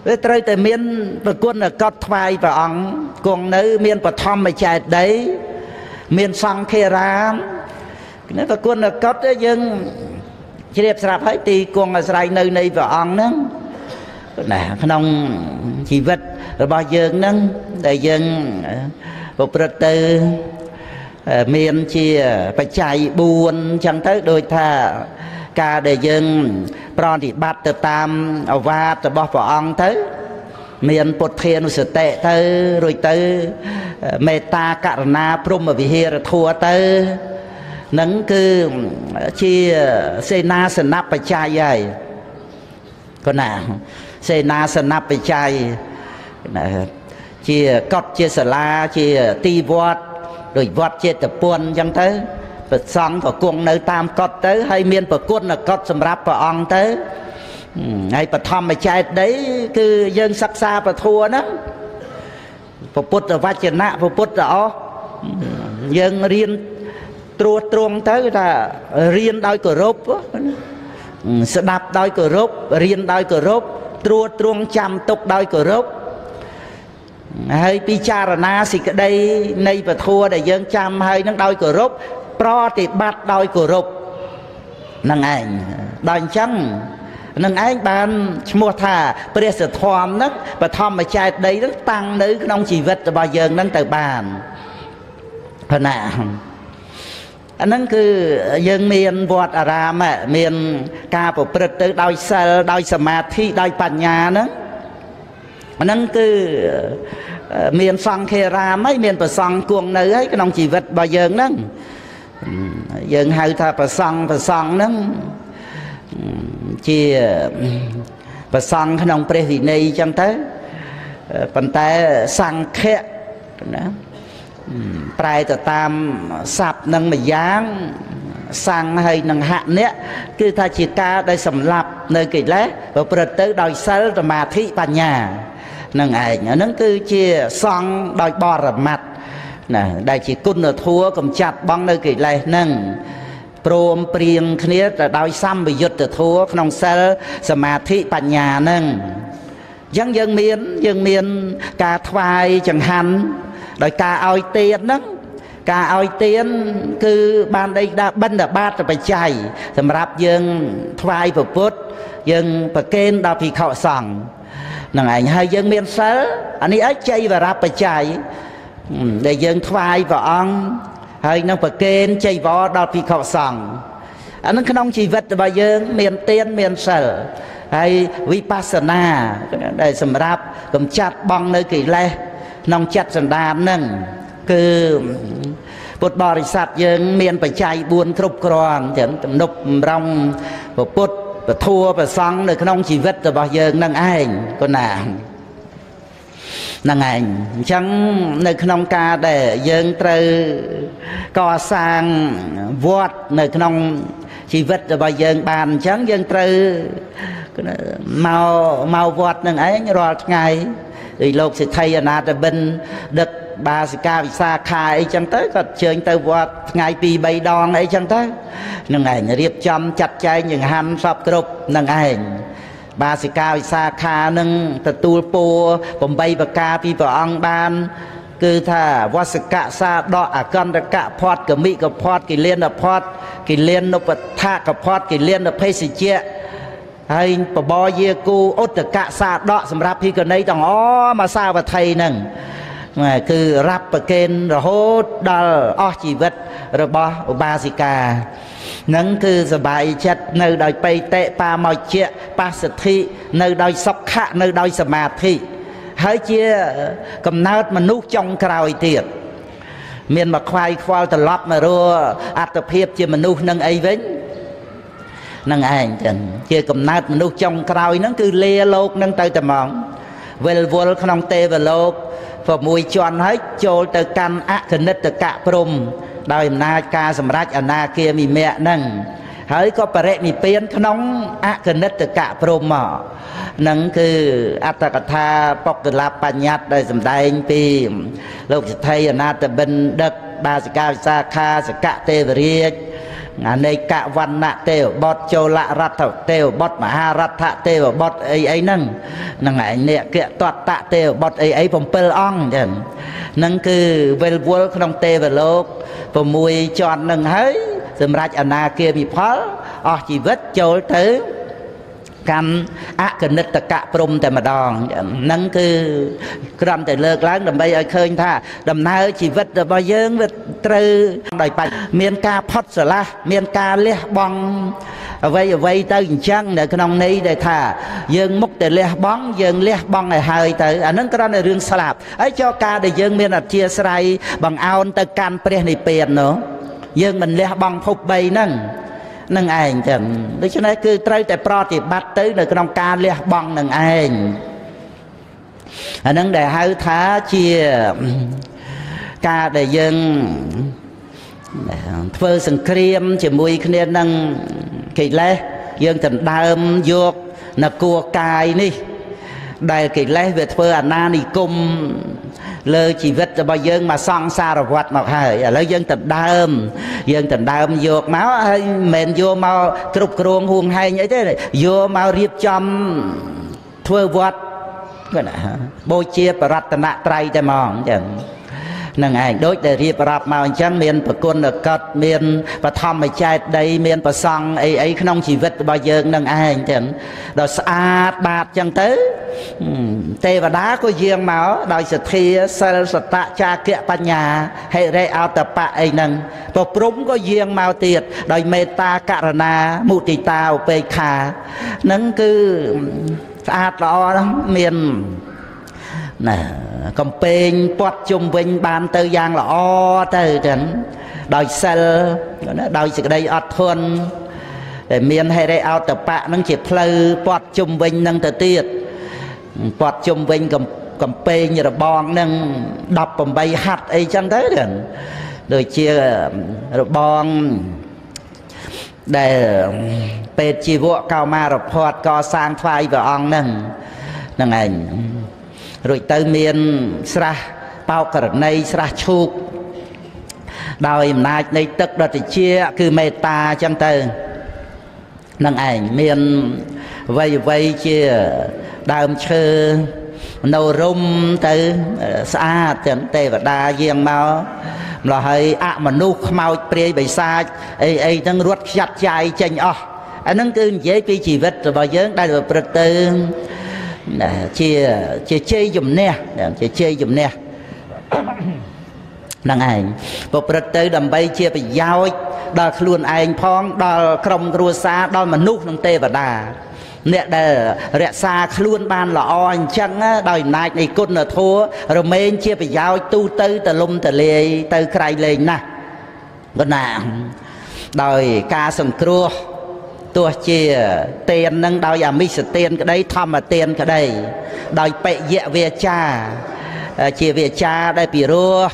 ត្រូវតែមានប្រគុណកត់ថ្វាយព្រះអង្គគង់នៅមានបឋមចេតិយមានសង្ឃារាមនេះប្រគុណកត់យើងជ្រាបស្រាប់ហើយទីគង់អាស្រ័យនៅនៃព្រះអង្គហ្នឹងណាក្នុងជីវិតរបស់យើងហ្នឹងដែលយើងប្រព្រឹត្តទៅមានជាបច្ច័យបួនអញ្ចឹងទៅដូចថាការដែលយើងប្រតិបត្តិទៅតាមឱវាទរបស់ព្រះអង្គទៅមានពុទ្ធានុសតិទៅរួចទៅមេត្តាករុណាព្រហ្មវិហារធម៌ទៅនឹងគឺជាសេនាសនបច្ច័យហើយក៏ណាសេនាសនបច្ច័យជាកត់ជាសាលាជាទីវត្តដូចវត្តចេតពុនអញ្ចឹងទៅព្រះសង្ឃក៏គង់នៅតាមកត់ទៅហើយមានប្រគុណកត់សម្រាប់ព្រះអង្គទៅហើយបឋមចេតិយគឺយើងសិក្សាពធัวហ្នឹងពុទ្ធវចនៈពុទ្ធអស់យើងរៀនត្រួសត្រងទៅថារៀនដោយគោរពស្ដាប់ដោយគោរពរៀនដោយគោរពត្រួសត្រងចាំទុកដោយគោរពហើយពិចារណាសេចក្តីនៃពធัวដែលយើងចាំហើយនឹងដោយគោរពប្រតិបត្តិដោយគោរពនឹងឯងដល់អញ្ចឹងនឹងឯងបានឈ្មោះថាព្រះសទ្ធម្មហ្នឹងបឋមចេតិយហ្នឹងតាំងនៅក្នុងជីវិតរបស់យើងហ្នឹងទៅបានព្រោះណាអាហ្នឹងគឺយើងមានវត្តអារាមមានការប្រព្រឹត្តទៅដោយសិលដោយសមាធិដោយបញ្ញាហ្នឹងអាហ្នឹងគឺមានសង្ឃារាមហើយមានប្រសង់គង់នៅហើយក្នុងជីវិតរបស់យើងហ្នឹងយើងហៅថាប្រសង់ប្រសង់ហ្នឹងជាប្រសង់ក្នុងព្រះវិន័យអញ្ចឹងទៅប៉ុន្តែសង្ឃៈណាប្រែទៅតាមស័ព្ទនឹងម្យ៉ាងសង្ឃហើយនឹងហៈនេះគឺថាជាការដែលសម្លាប់នៅកិលេសប្រព្រឹត្តទៅដោយសិលសមាធិបញ្ញានឹងឯងហ្នឹងគឺជាសង្ឃដោយបរមត្តណាដែលជាគុណធម៌កំចាត់បងនៅកិលេសហ្នឹងព្រមព្រៀងគ្នាទៅដោយសម្បយុទ្ធធម៌ក្នុងសិលសមាធិបញ្ញាហ្នឹងអញ្ចឹងយើងមានយើងមានការថ្វាយចង្ហាន់ដោយការឲ្យទានហ្នឹងការឲ្យទានគឺបានដេកដាក់បិណ្ឌបាតបច្ច័យសម្រាប់យើងថ្វាយព្រះពុទ្ធយើងប្រគេនដល់ភិក្ខុសង្ឃហ្នឹងឯងហើយយើងមានសិលអានេះឯងចៃវរបច្ច័យដែលយើងថ្វាយព្រះអង្គហើយនឹងប្រគេនចៃវរដល់ភិក្ខុសង្ឃអានឹងក្នុងជីវិតរបស់យើងមានទានមានសិលហើយវិបស្សនាដែលសម្រាប់កំចាត់បងនៅកិលេសក្នុងចិត្តសន្តានហ្នឹងគឺពុទ្ធបរិស័ទយើងមានបច្ច័យបួនគ្រប់គ្រាន់ចឹងទំនុកបំរុងពុទ្ធពធัวប្រសង់នៅក្នុងជីវិតរបស់យើងនឹងឯងគណាហ្នឹងឯងអញ្ចឹងនៅក្នុងការដែលយើងត្រូវកសាងវត្តនៅក្នុងជីវិតរបស់យើងបានអញ្ចឹងយើងត្រូវមកមកវត្តនឹងឯងរាល់ថ្ងៃដោយលោកសិទ្ធិអនាថបិណ្ឌដឹកបាសិកាវិសាខាអីចឹងទៅគាត់ជើញទៅវត្តថ្ងៃពីរបីដងអីចឹងទៅនឹងឯងរៀបចំចាត់ចែងចង្ហាន់សពគ្រប់នឹងឯងបាសិកាវិសាខានឹងទទួលពរeightប្រការពីព្រះអង្គបានគឺថាវសកៈសាដកអកន្តកៈផាត់កមិកផាត់គិលានផាត់គិលានុបដ្ឋកផាត់គិលានភេសជ្ជៈហើយបបយាគូឧត្តកៈសាដកសម្រាប់ភិក្ខុនីទាំងអមកសាវត្ថីហ្នឹងគឺរាប់ប្រគេនរហូតដល់អស់ជីវិតរបស់ឧបាសិកានឹងគឺសបាយចិត្តនៅដោយបៃតេបាមកជាបស្សទ្ធិនៅដោយសុខៈនៅដោយសមាធិហើយជាកំណើតមនុស្សចុងក្រោយទៀតមានមកខ្វាយខ្វល់ត្រឡប់មករស់អត្តភាពជាមនុស្សនឹងអីវិញនឹងឯងចឹងជាកំណើតមនុស្សចុងក្រោយហ្នឹងគឺលាលោកនឹងទៅតែហ្មងវិលវល់ក្នុងទេវលោក6ជាន់ហើយចូលទៅកាន់អគនិតកៈព្រំដោយអំណាចការសម្រេចអនាគាមិមៈហ្នឹងហើយក៏បរិនិព្វានក្នុងអគនិតកៈព្រំមកហ្នឹងគឺអត្តកថាបុគ្គលបញ្ញត្តិដែលសម្ដែងពីលោកសិទ្ធិអនាថបិណ្ឌដឹកបាសិកាវិសាខាសកៈទេវរាជអានៃកវណ្ណៈទេវបុត្រចូលរដ្ឋទេវបុត្រមហារដ្ឋទេវបុត្រអីអីហ្នឹងហ្នឹងឯងនេះគតតៈទេវបុត្រអីអី7អង្គចឹងហ្នឹងគឺវិលវល់ក្នុងទេវលោក6ជាន់ហ្នឹងហើយសម្រាប់អនាគាមិផលអស់ជីវិតចូលទៅកម្មអកនិតកៈព្រំតែម្ដងហ្នឹងគឺគ្រាន់តែលើកឡើងដើម្បីឲ្យឃើញថាដំណើរជីវិតរបស់យើងវាត្រូវដោយបាច់មានការផុតស្រឡះមានការលះបង់អ្វីអ្វីទៅអញ្ចឹងនៅក្នុងនេះដែលថាយើងមុខតែលះបង់យើងលះបង់ឲ្យហើយទៅអាហ្នឹងគ្រាន់តែរឿងស្លាប់ហើយចុះការដែលយើងមានអធិស្ឋ័យបង្អោនទៅកាន់ព្រះនិព្វាននោះយើងមិនលះបង់ភពបីហ្នឹងនឹងឯងចឹងដូច្នេះគឺត្រូវតែប្រតិបត្តិទៅនៅក្នុងការលះបង់នឹងឯងអានឹងដែលហៅថាជាការដែលយើងធ្វើសង្គ្រាមជាមួយគ្នានឹងកិលេសយើងដណ្ដើមយកនគរកាយនេះដែលកិលេសវាធ្វើអាណានិគមលើជីវិតរបស់យើងមកសង្សារវត្តមកហើយឥឡូវយើងដណ្ដើមយើងដណ្ដើមយកមកហើយមិនមែនយកមកគ្រប់គ្រងហួងហែងអីទេយកមករៀបចំធ្វើវត្តគាត់ណាបូជាបរតនត្រ័យតែហ្មងចឹងនឹងឯងដូចដែលរៀបរាប់មកអញ្ចឹងមានប្រគុណកតមានបឋមចេតដីមានប្រសង់អីអីក្នុងជីវិតរបស់យើងនឹងឯងចឹងដល់ស្អាតបាតចឹងទៅទេវតាក៏យាងមកដោយសទ្ធាសិលសតៈចាគៈបញ្ញាហិរិអតបៈអីហ្នឹងប្រព្រំក៏យាងមកទៀតដោយមេត្តាករុណាមុទិតាឧបេក្ខាហ្នឹងគឺស្អាតល្អហ្នឹងមានណាកំពែងពាត់ជុំវិញបានទៅយ៉ាងល្អទៅចឹងដោយសិលដោយសេចក្តីអត់ធន់តែមានហិរិអតបៈហ្នឹងជាផ្លូវពាត់ជុំវិញហ្នឹងទៅទៀតពាត់ជុំវិញកំពែងរបងហ្នឹងដប់ប្រាំហັດអីចឹងទៅចឹងដូចជារបងដែលពេទ្យជីវៈកោមារភ័តកសាងថ្វាយព្រះអង្គហ្នឹងហ្នឹងឯងរួចទៅមានស្រះបោកករណីស្រះឈូកដោយអំណាចនៃទឹកដតិជាគឺមេត្តាអញ្ចឹងទៅនឹងឯងមានអ្វីអ្វីជាដើមឈើនៅរុំទៅស្អាតទាំងទេវតាយាងមកម្ល៉េះហើយអមនុស្សខ្មោចព្រាយបិសាចអីអីទាំងរត់ខ្ចាត់ចាយចេញអស់អាហ្នឹងគឺនិយាយពីជីវិតរបស់យើងដែលប្រព្រឹត្តទៅជាជាជ័យជំនះជាជ័យជំនះហ្នឹងឯងប្រព្រឹត្តទៅដើម្បីជាប្រយោជន៍ដល់ខ្លួនឯងផងដល់ក្រុមគ្រួសារដល់មនុស្សនិងទេវតាអ្នកដែលរក្សាខ្លួនបានល្អអញ្ចឹងដោយអំណាចនៃគុណធម៌រមែងជាប្រយោជន៍ទូទៅតលំតលាយទៅក្រៃលែងណាស់ប៉ុណ្ណាដោយការសង្គ្រោះទោះជាទាននឹងដោយអមិសទានក្តីធម្មទានក្តីដោយបិយវាចាជាវាចាដែលពិរោះ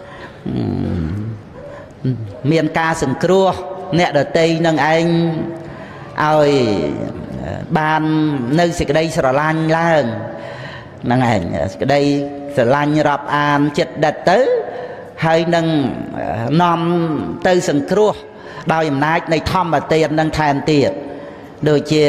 មានការសង្គ្រោះអ្នកដតីនឹងឯងឲ្យបាននៅសេចក្តីស្រឡាញ់ឡើងហ្នឹងឯងសេចក្តីស្រឡាញ់រាប់អានចិត្តដិតទៅហើយនឹងនាំទៅសង្គ្រោះដោយអំណាចនៃធម្មទាននឹងថែមទៀតដូចជា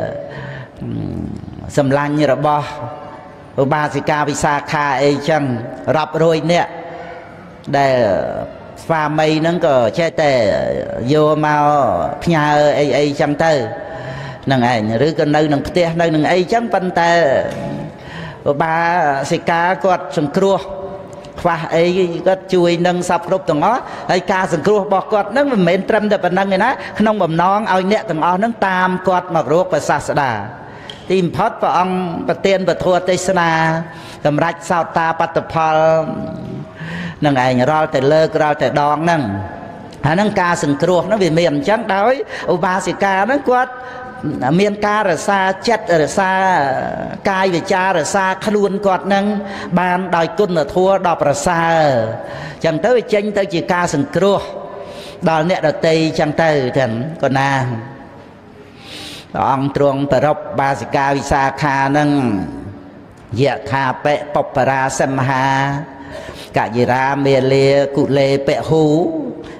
សម្លាញ់របស់ឧបាសិកាវិសាខាអីចឹងរាប់រយនាក់ដែលស្វាមីហ្នឹងក៏ចេះតែយកមកផ្ញើអីអីចឹងទៅនឹងឯងឬក៏នៅនឹងផ្ទះនៅនឹងអីចឹងប៉ុន្តែឧបាសិកាគាត់សង្គ្រោះខ្វះអីគាត់ជួយនឹងសពគ្រប់ទាំងអស់ហើយការសង្គ្រោះរបស់គាត់នឹងមិនមែនត្រឹមតែប៉ុណ្្នឹងទេណាក្នុងបំណងឲ្យអ្នកទាំងអស់នឹងតាមគាត់មករកព្រះសាស្តាទីបំផុតព្រះអង្គប្រទានពធទេសនាសម្រាប់សោតាបត្តផលនឹងឯងរាល់តែលើករាល់តែដងហ្នឹងហើយហ្នឹងការសង្គ្រោះហ្នឹងវាមានអញ្ចឹងដោយឧបាសិកាហ្នឹងគាត់មានការរសាចិត្តរសាកាយវិចាររសាខ្លួនគាត់នឹងបានដោយគុណធម៌ដ៏ប្រសើរអញ្ចឹងទៅវាចេញទៅជាការសង្គ្រោះដល់អ្នកដទៃអញ្ចឹងទៅទាំងកណាព្រះអង្គទ្រង់ប្រពបាសិកាវិសាខានឹងយថាបៈបបរាសិមហាកយិរាមេលាគុលេពហូ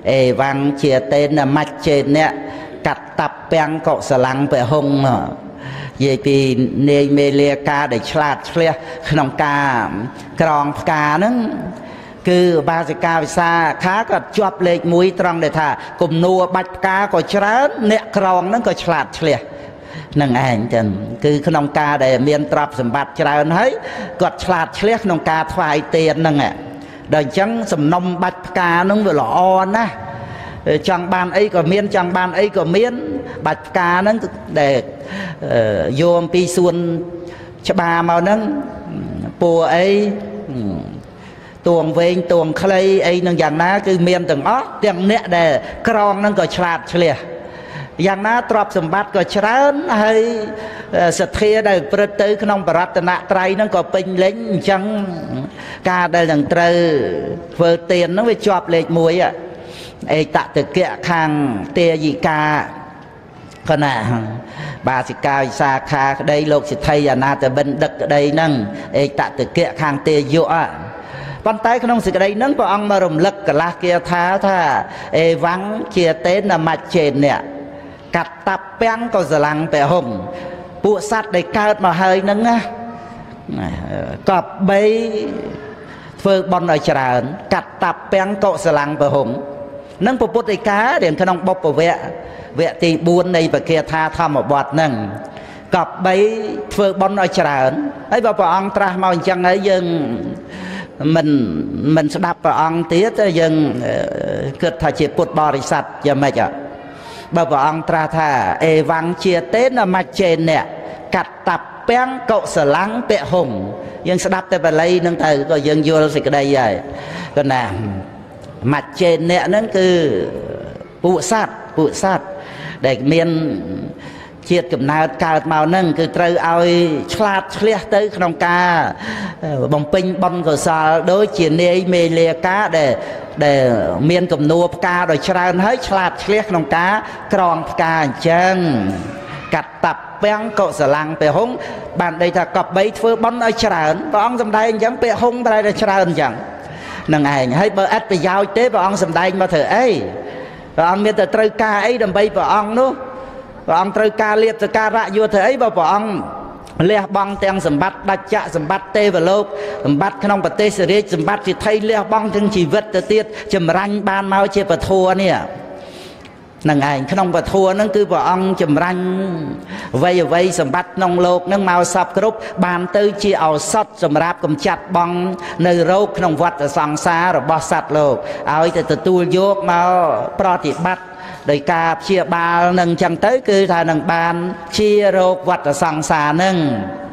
เอวังเชียเตนมัดเจนเนี่ยกัดตับแปงเกาะสลังไปหงเยปีเนยเมเลียกาได้ฉลาดเฉลียขนมกากรองกานั้นคือบาสิกาวิซาค้าก็จวบเล็กมุ้ยตรองเลยท่ากลุ่มนัวบัดกาก็เช้าเนี่ยกรองนั้นก็ฉลาดเฉลียนั่งเองจันคือขนมกาได้เมียนตรับสมบัติเช้าให้ก็ฉลาดเฉลียขนมกาถวายเตียนนั่งอ่ะโดยจังสมนมบัดกานั้นเวลาอ่อนนะจังบานไอ้ก็เมียนจังบานไอ้ก็เมียนบัดกานั้นเด็กโยมปีส่วนชบาเมานั้นปัวไอ้ตวงเวงตวงใครไอ้นั่งอย่างนั้นคือเมียนต่างอ๋ออย่างเนี้ยเด็กกรองนั้นก็ฉลาดเฉลี่ยอย่างนั้นตรอบสมบัติก็เช้าให้สเทียได้ประตูขนมปรัตนาไตรนั้นก็เป็นเล้งจังกาได้อย่างเตอเฟอร์เตียนนั้นไปจอบเล็กมวยอ่ะไอ้ตะตะเกียขังเตียยิกาขณะบาสิกาสาขาได้โลกสิทธิยานาแต่บันดักได้นั่งไอ้ตะตะเกียขังเตียโยอ่ะปันไตขนมสิกได้นั่งพระองค์มารมลึกกลาเกียท้าถ้าเอวังเกียเต้นมาเจนเนี่ยกัดตับแป้งก็สลังไปหงปุสัตได้เกิดมาเฮยนั่งนะกับใบเฟือบอลในฉลาดกัดตับแป้งก็สลังไปหงนั่งปุปุติกาเดี๋ยวขนมบบเวะเวะตีบุญในประเกียธาธรรมบทนั่งกับใบเฟือบอลในฉลาดไอ้พระองค์ตรัสมาจังไงยังมันมันสดับพระองค์เตี้ยแต่ยังเกิดถ้าเจ็บปวดบริษัทยังไม่จะบ่พระองค์ตรัสថាเอวังเชียเต้นมาเจนเนี่ยกัดตับแป้งเกาะสลังเปะหงยังสดับแต่บาลีนั่งเธอก็ยังโยนสิกระไดใหญ่ก็น่ะมาเจนเนี่ยนั่นคือปุสัตปุสัตเด็กเมียนเชียดกับนาเกิดมานั่งคือเตยเอาฉลาดเฉลี่ยเตยขนมกาบ่งปิงบอลก็สาโดยเชียนเนยเมเลียกาเดเดเมียนกับนัวกาโดยฉลาดให้ฉลาดเฉลี่ยขนมกากรองกาจังกัดตับแป้งเกาะสลังไปหงบานได้ถ้ากับใบเฟือบอลเอาฉลาดพระองค์สำได้ยังไปหงไปได้ฉลาดจังนั่งไงให้เบอร์แอดไปยาวเต้พระองค์สำได้มาเถอะไอ้พระองค์มีแต่ตรึกกาไอ้ดำใบพระองค์นู้พระองค์ตรึกกาเลียบตะการะโยเถอะไอ้บ่พระองค์เลี้ยบังเตียงสมบัติดัชจะสมบัติเตวโลกสมบัติขนมปฏิเสธสมบัติที่ไทยเลี้ยบังถึงชีวิตเตียดจำรันบานมาเชื่อปะทัวเนี่ยนั่งไงขนมปะทัวนั่นคือพระองค์จำรันไว้ไว้สมบัตินองโลกนั่งมาสับกรุบบานตื้อชีเอาสัตว์สำรับกำจัดบังในโลกขนมวัดสังสารหรือบอสัตว์โลกเอาแต่ตัวโยกมาปฏิบัติโดยการเชียบาลหนึ่งจังเต้คือทานังบานเชียโรควัดสังสารหนึ่ง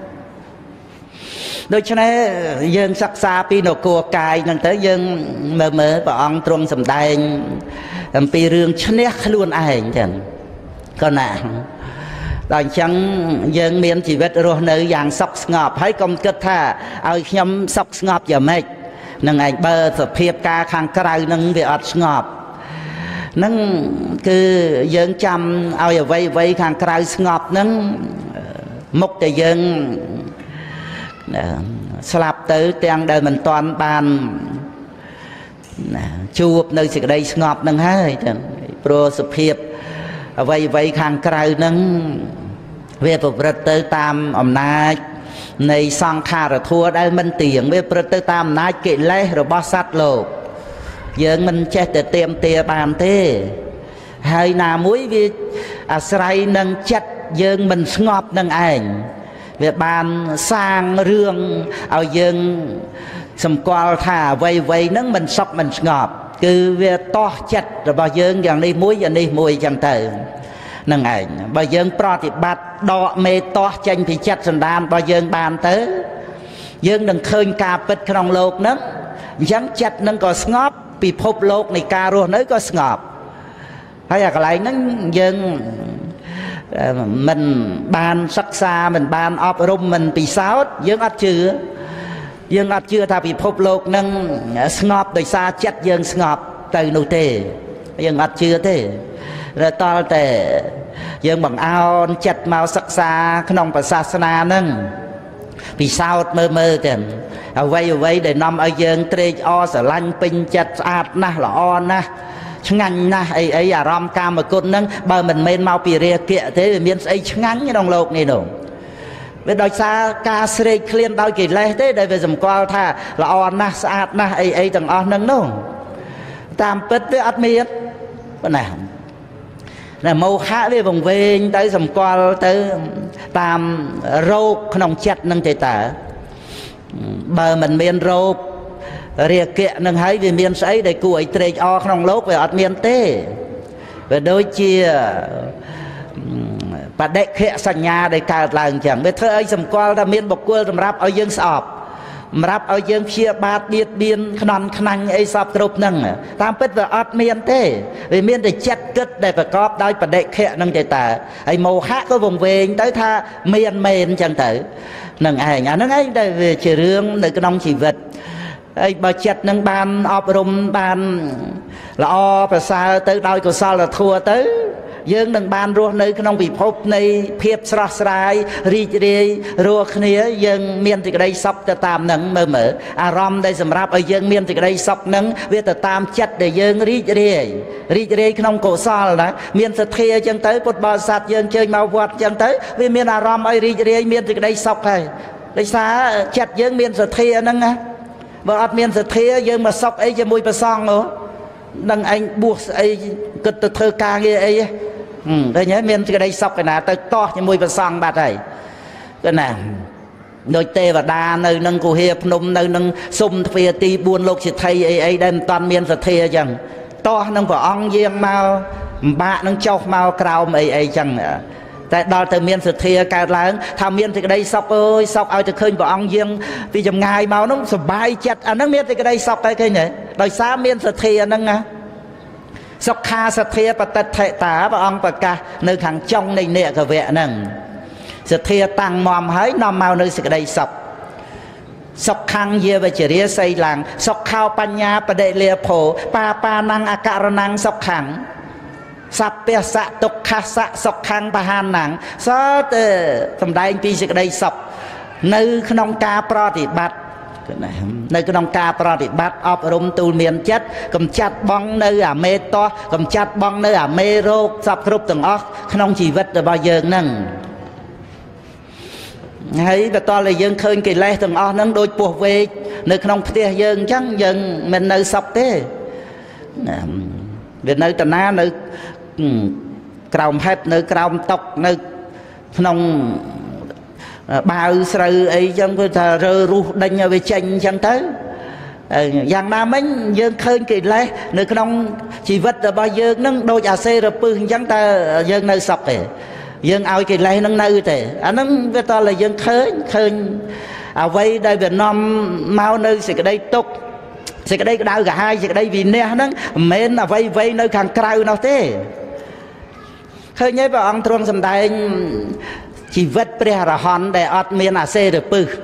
โดยฉะนั้นยังศักษาปีนกกัวกายนั่งเต้ยังเมื่อเมื่อพระองค์ตรงสำแดงปีเรื่องชนะขลุ่นไอ้จังก็หนาตอนฉันยังเมียนชีวิตรวมในอย่างสกงบให้กรมกิจท่าเอาขยำสกงบอย่าไม่นั่งไงเบอร์สเพียบกาขังกระไรนั่งเบียดสงบนั่นคือยังจำเอาอย่าไว้ไว้ข้างกลางสงบนั่นมุกแต่ยังสลับตื้อเตียงเดินมันตอนบานจูบในสิ่งใดสงบนั่นให้โปรสเพียบเอาไว้ไว้ข้างกลางนั่นเวทประเตอตามอำนาจในสังขารทัวได้มันเตียงเวทประเตอตามนายเกล้หรือบอสัตโลกยังมันเจ็ดแต่เตรียมเตียบานเต้ให้นามุ้ยวิอาศัยนังจัดยังมันสงบนังเองเวียบานสร้างเรื่องเอายังสมกอลท่าไวไวนั่งมันซอกมันสงบคือเวียต่อจัดแต่บ่ยังอย่างนี้มุ้ยอย่างนี้มุ้ยจังเตอนังเองบ่ยังปฏิบัติดอกเมตต่อจังพิจัดสันดานบ่ยังบานเตอยังนังเคยกาปิดขนมโลกนั้นยังจัดนังก็สงบปีพบโลกในการรู้นั้นก็สงบให้อะไรนั้นยังมันบานศักษามันบานอบรมมันปีสาวยังอัดเชื่อยังอัดเชื่อถ้าปีพบโลกนั้นสงบโดยซาจัดยังสงบแต่โนเตยังอัดเชื่อเตแล้วตอนแต่ยังบังเอาจัดมาศักษาขนมศาสนานั้นปีสาวเมื่อเมื่อเต็มเอาไว้เอาไว้đểนำเอาเยิงเตรจอสลันปิงจัดสะอาดนะละอ่อนนะឆ្ងាញ់ណាស់អីអីអារម្មណ៍កាមគុណហ្នឹងបើមិនមែនមកពីរាគៈទេវាមានស្អីឆ្ងាញ់ក្នុងโลกនេះនោះវាដោយសារការស្រេកឃ្លានដោយកិលេសទេដែលវាសម្គាល់ថាល្អណាស់ស្អាតណាស់អីអីទាំងអស់ហ្នឹងនោះតាមពិតវាអត់មានប៉ុណ្ណាតែមោហៈវាវង្វេងទៅសម្គាល់ទៅតាមរោគក្នុងចិត្តហ្នឹងទេតើបើមិនមានរោគរាគៈនឹងហើយវាមានស្អីដែលគួរឲ្យត្រេកអរក្នុងโลกវាអត់មានទេវាដូចជាបដិខៈសញ្ញាដែលកើតឡើងអញ្ចឹងវាធ្វើឲ្យសម្គាល់ថាមានបុគ្គលសម្រាប់ឲ្យយើងស្អប់សម្រាប់ឲ្យយើងព្យាបាទបៀតបៀនខ្នន់ខ្នាញ់អីសពគ្រប់ហ្នឹងតាមពិតវាអត់មានទេវាមានតែចិត្តគិតដែលប្រកបដោយបដិខៈហ្នឹងទេតើហើយមោហៈក៏វង្វេងទៅថាមានមែនអញ្ចឹងទៅនឹងឯងអាហ្នឹងឯងដែលវាជារឿងនៅក្នុងជីវិតហើយបើចិត្តនឹងបានអប់រំបានល្អប្រសើរទៅដោយកុសលធម៌ទៅយើងនឹងបានរស់នៅក្នុងពិភពនៃភាពស្រស់ស្រាយរីករាយរស់គ្នាយើងមានសេចក្តីសុខទៅតាមនឹងមើលមើលអារម្មណ៍ដែលសម្រាប់ឲ្យយើងមានសេចក្តីសុខនឹងវាទៅតាមចិត្តដែលយើងរីករាយរីករាយក្នុងកុសលណាមានសទ្ធាអញ្ចឹងទៅពុទ្ធបរិស័ទយើងជើញមកវត្តអញ្ចឹងទៅវាមានអារម្មណ៍ឲ្យរីករាយមានសេចក្តីសុខហើយដោយសារចិត្តយើងមានសទ្ធាហ្នឹងណាបើអត់មានសទ្ធាយើងមកសុខអីជាមួយព្រះសង្ឃនោះនឹងឯងបួសស្អីគិតទៅធ្វើការងារអីឃើញហើយមានសេចក្តីសុខឯណាទៅតោះជាមួយព្រះសង្ឃបាត់ហើយគឺណាដូចទេវតានៅនឹងគុហាភ្នំនៅនឹងសុំទ្វារទីបួនលោកសិទ្ធិអីអីដែលមិនតាន់មានសទ្ធាអញ្ចឹងតោះនឹងព្រះអង្គយាងមកម្បាក់នឹងចុះមកក្រោមអីអីអញ្ចឹងតែដល់ទៅមានសទ្ធាកើតឡើងថាមានសេចក្តីសុខអើយសុខឲ្យទៅឃើញព្រះអង្គយាងពីចម្ងាយមកនោះសុបាយចិត្តអាហ្នឹងមានសេចក្តីសុខហើយឃើញទេដោយសារមានសទ្ធាហ្នឹងណាសុខាសទ្ធាបតិដ្ឋិតាព្រះអង្គប្រកាសនៅខាងចុងនៃនេកវៈហ្នឹងសទ្ធាតាំងមមហើយនាំមកនៅសេចក្តីសុខសុខੰយាវជរាសីឡាំងសុខោបញ្ញាបដិលាភោបាបាណੰអករណੰសុខੰសព្វសៈទុក្ខសៈសុខੰបហាណੰសទៅសំដែងពីសេចក្តីសុខនៅក្នុងការប្រតិបត្តិនៅក្នុងការប្រតិបត្តិអប់រំទូលមានចិត្តកំចាត់បងនៅអាមេតោះកំចាត់បងនៅអាមេរោគសពគ្រប់ទាំងអស់ក្នុងជីវិតរបស់យើងហ្នឹងហើយបន្តតែយើងឃើញកិលេសទាំងអស់ហ្នឹងដូចពស់វែកនៅក្នុងផ្ទះយើងអញ្ចឹងយើងមិននៅសុខទេវានៅតាណានៅក្រោមហេតុនៅក្រោមតុកនៅក្នុងបាវស្រូវអីចឹងគឺថារើរុះដេញឲ្យវាចេញអញ្ចឹងទៅយ៉ាងណាមិញយើងឃើញកិលេសនៅក្នុងជីវិតរបស់យើងនឹងដូចអាសេរពឹសអញ្ចឹងតែយើងនៅសុខទេយើងឲ្យកិលេសនឹងនៅទេអាហ្នឹងវាតើយើងឃើញឃើញអ្វីដែលវានាំមកនៅសេចក្តីទុក្ខសេចក្តីក្តៅក្រហាយសេចក្តីវិន័យហ្នឹងមិនមែនអ្វីអ្វីនៅខាងក្រៅនោះទេឃើញទេព្រះអង្គទ្រង់សម្ដែងជីវិតព្រះអរហន្តដែលអត់មានអាសេរពឹស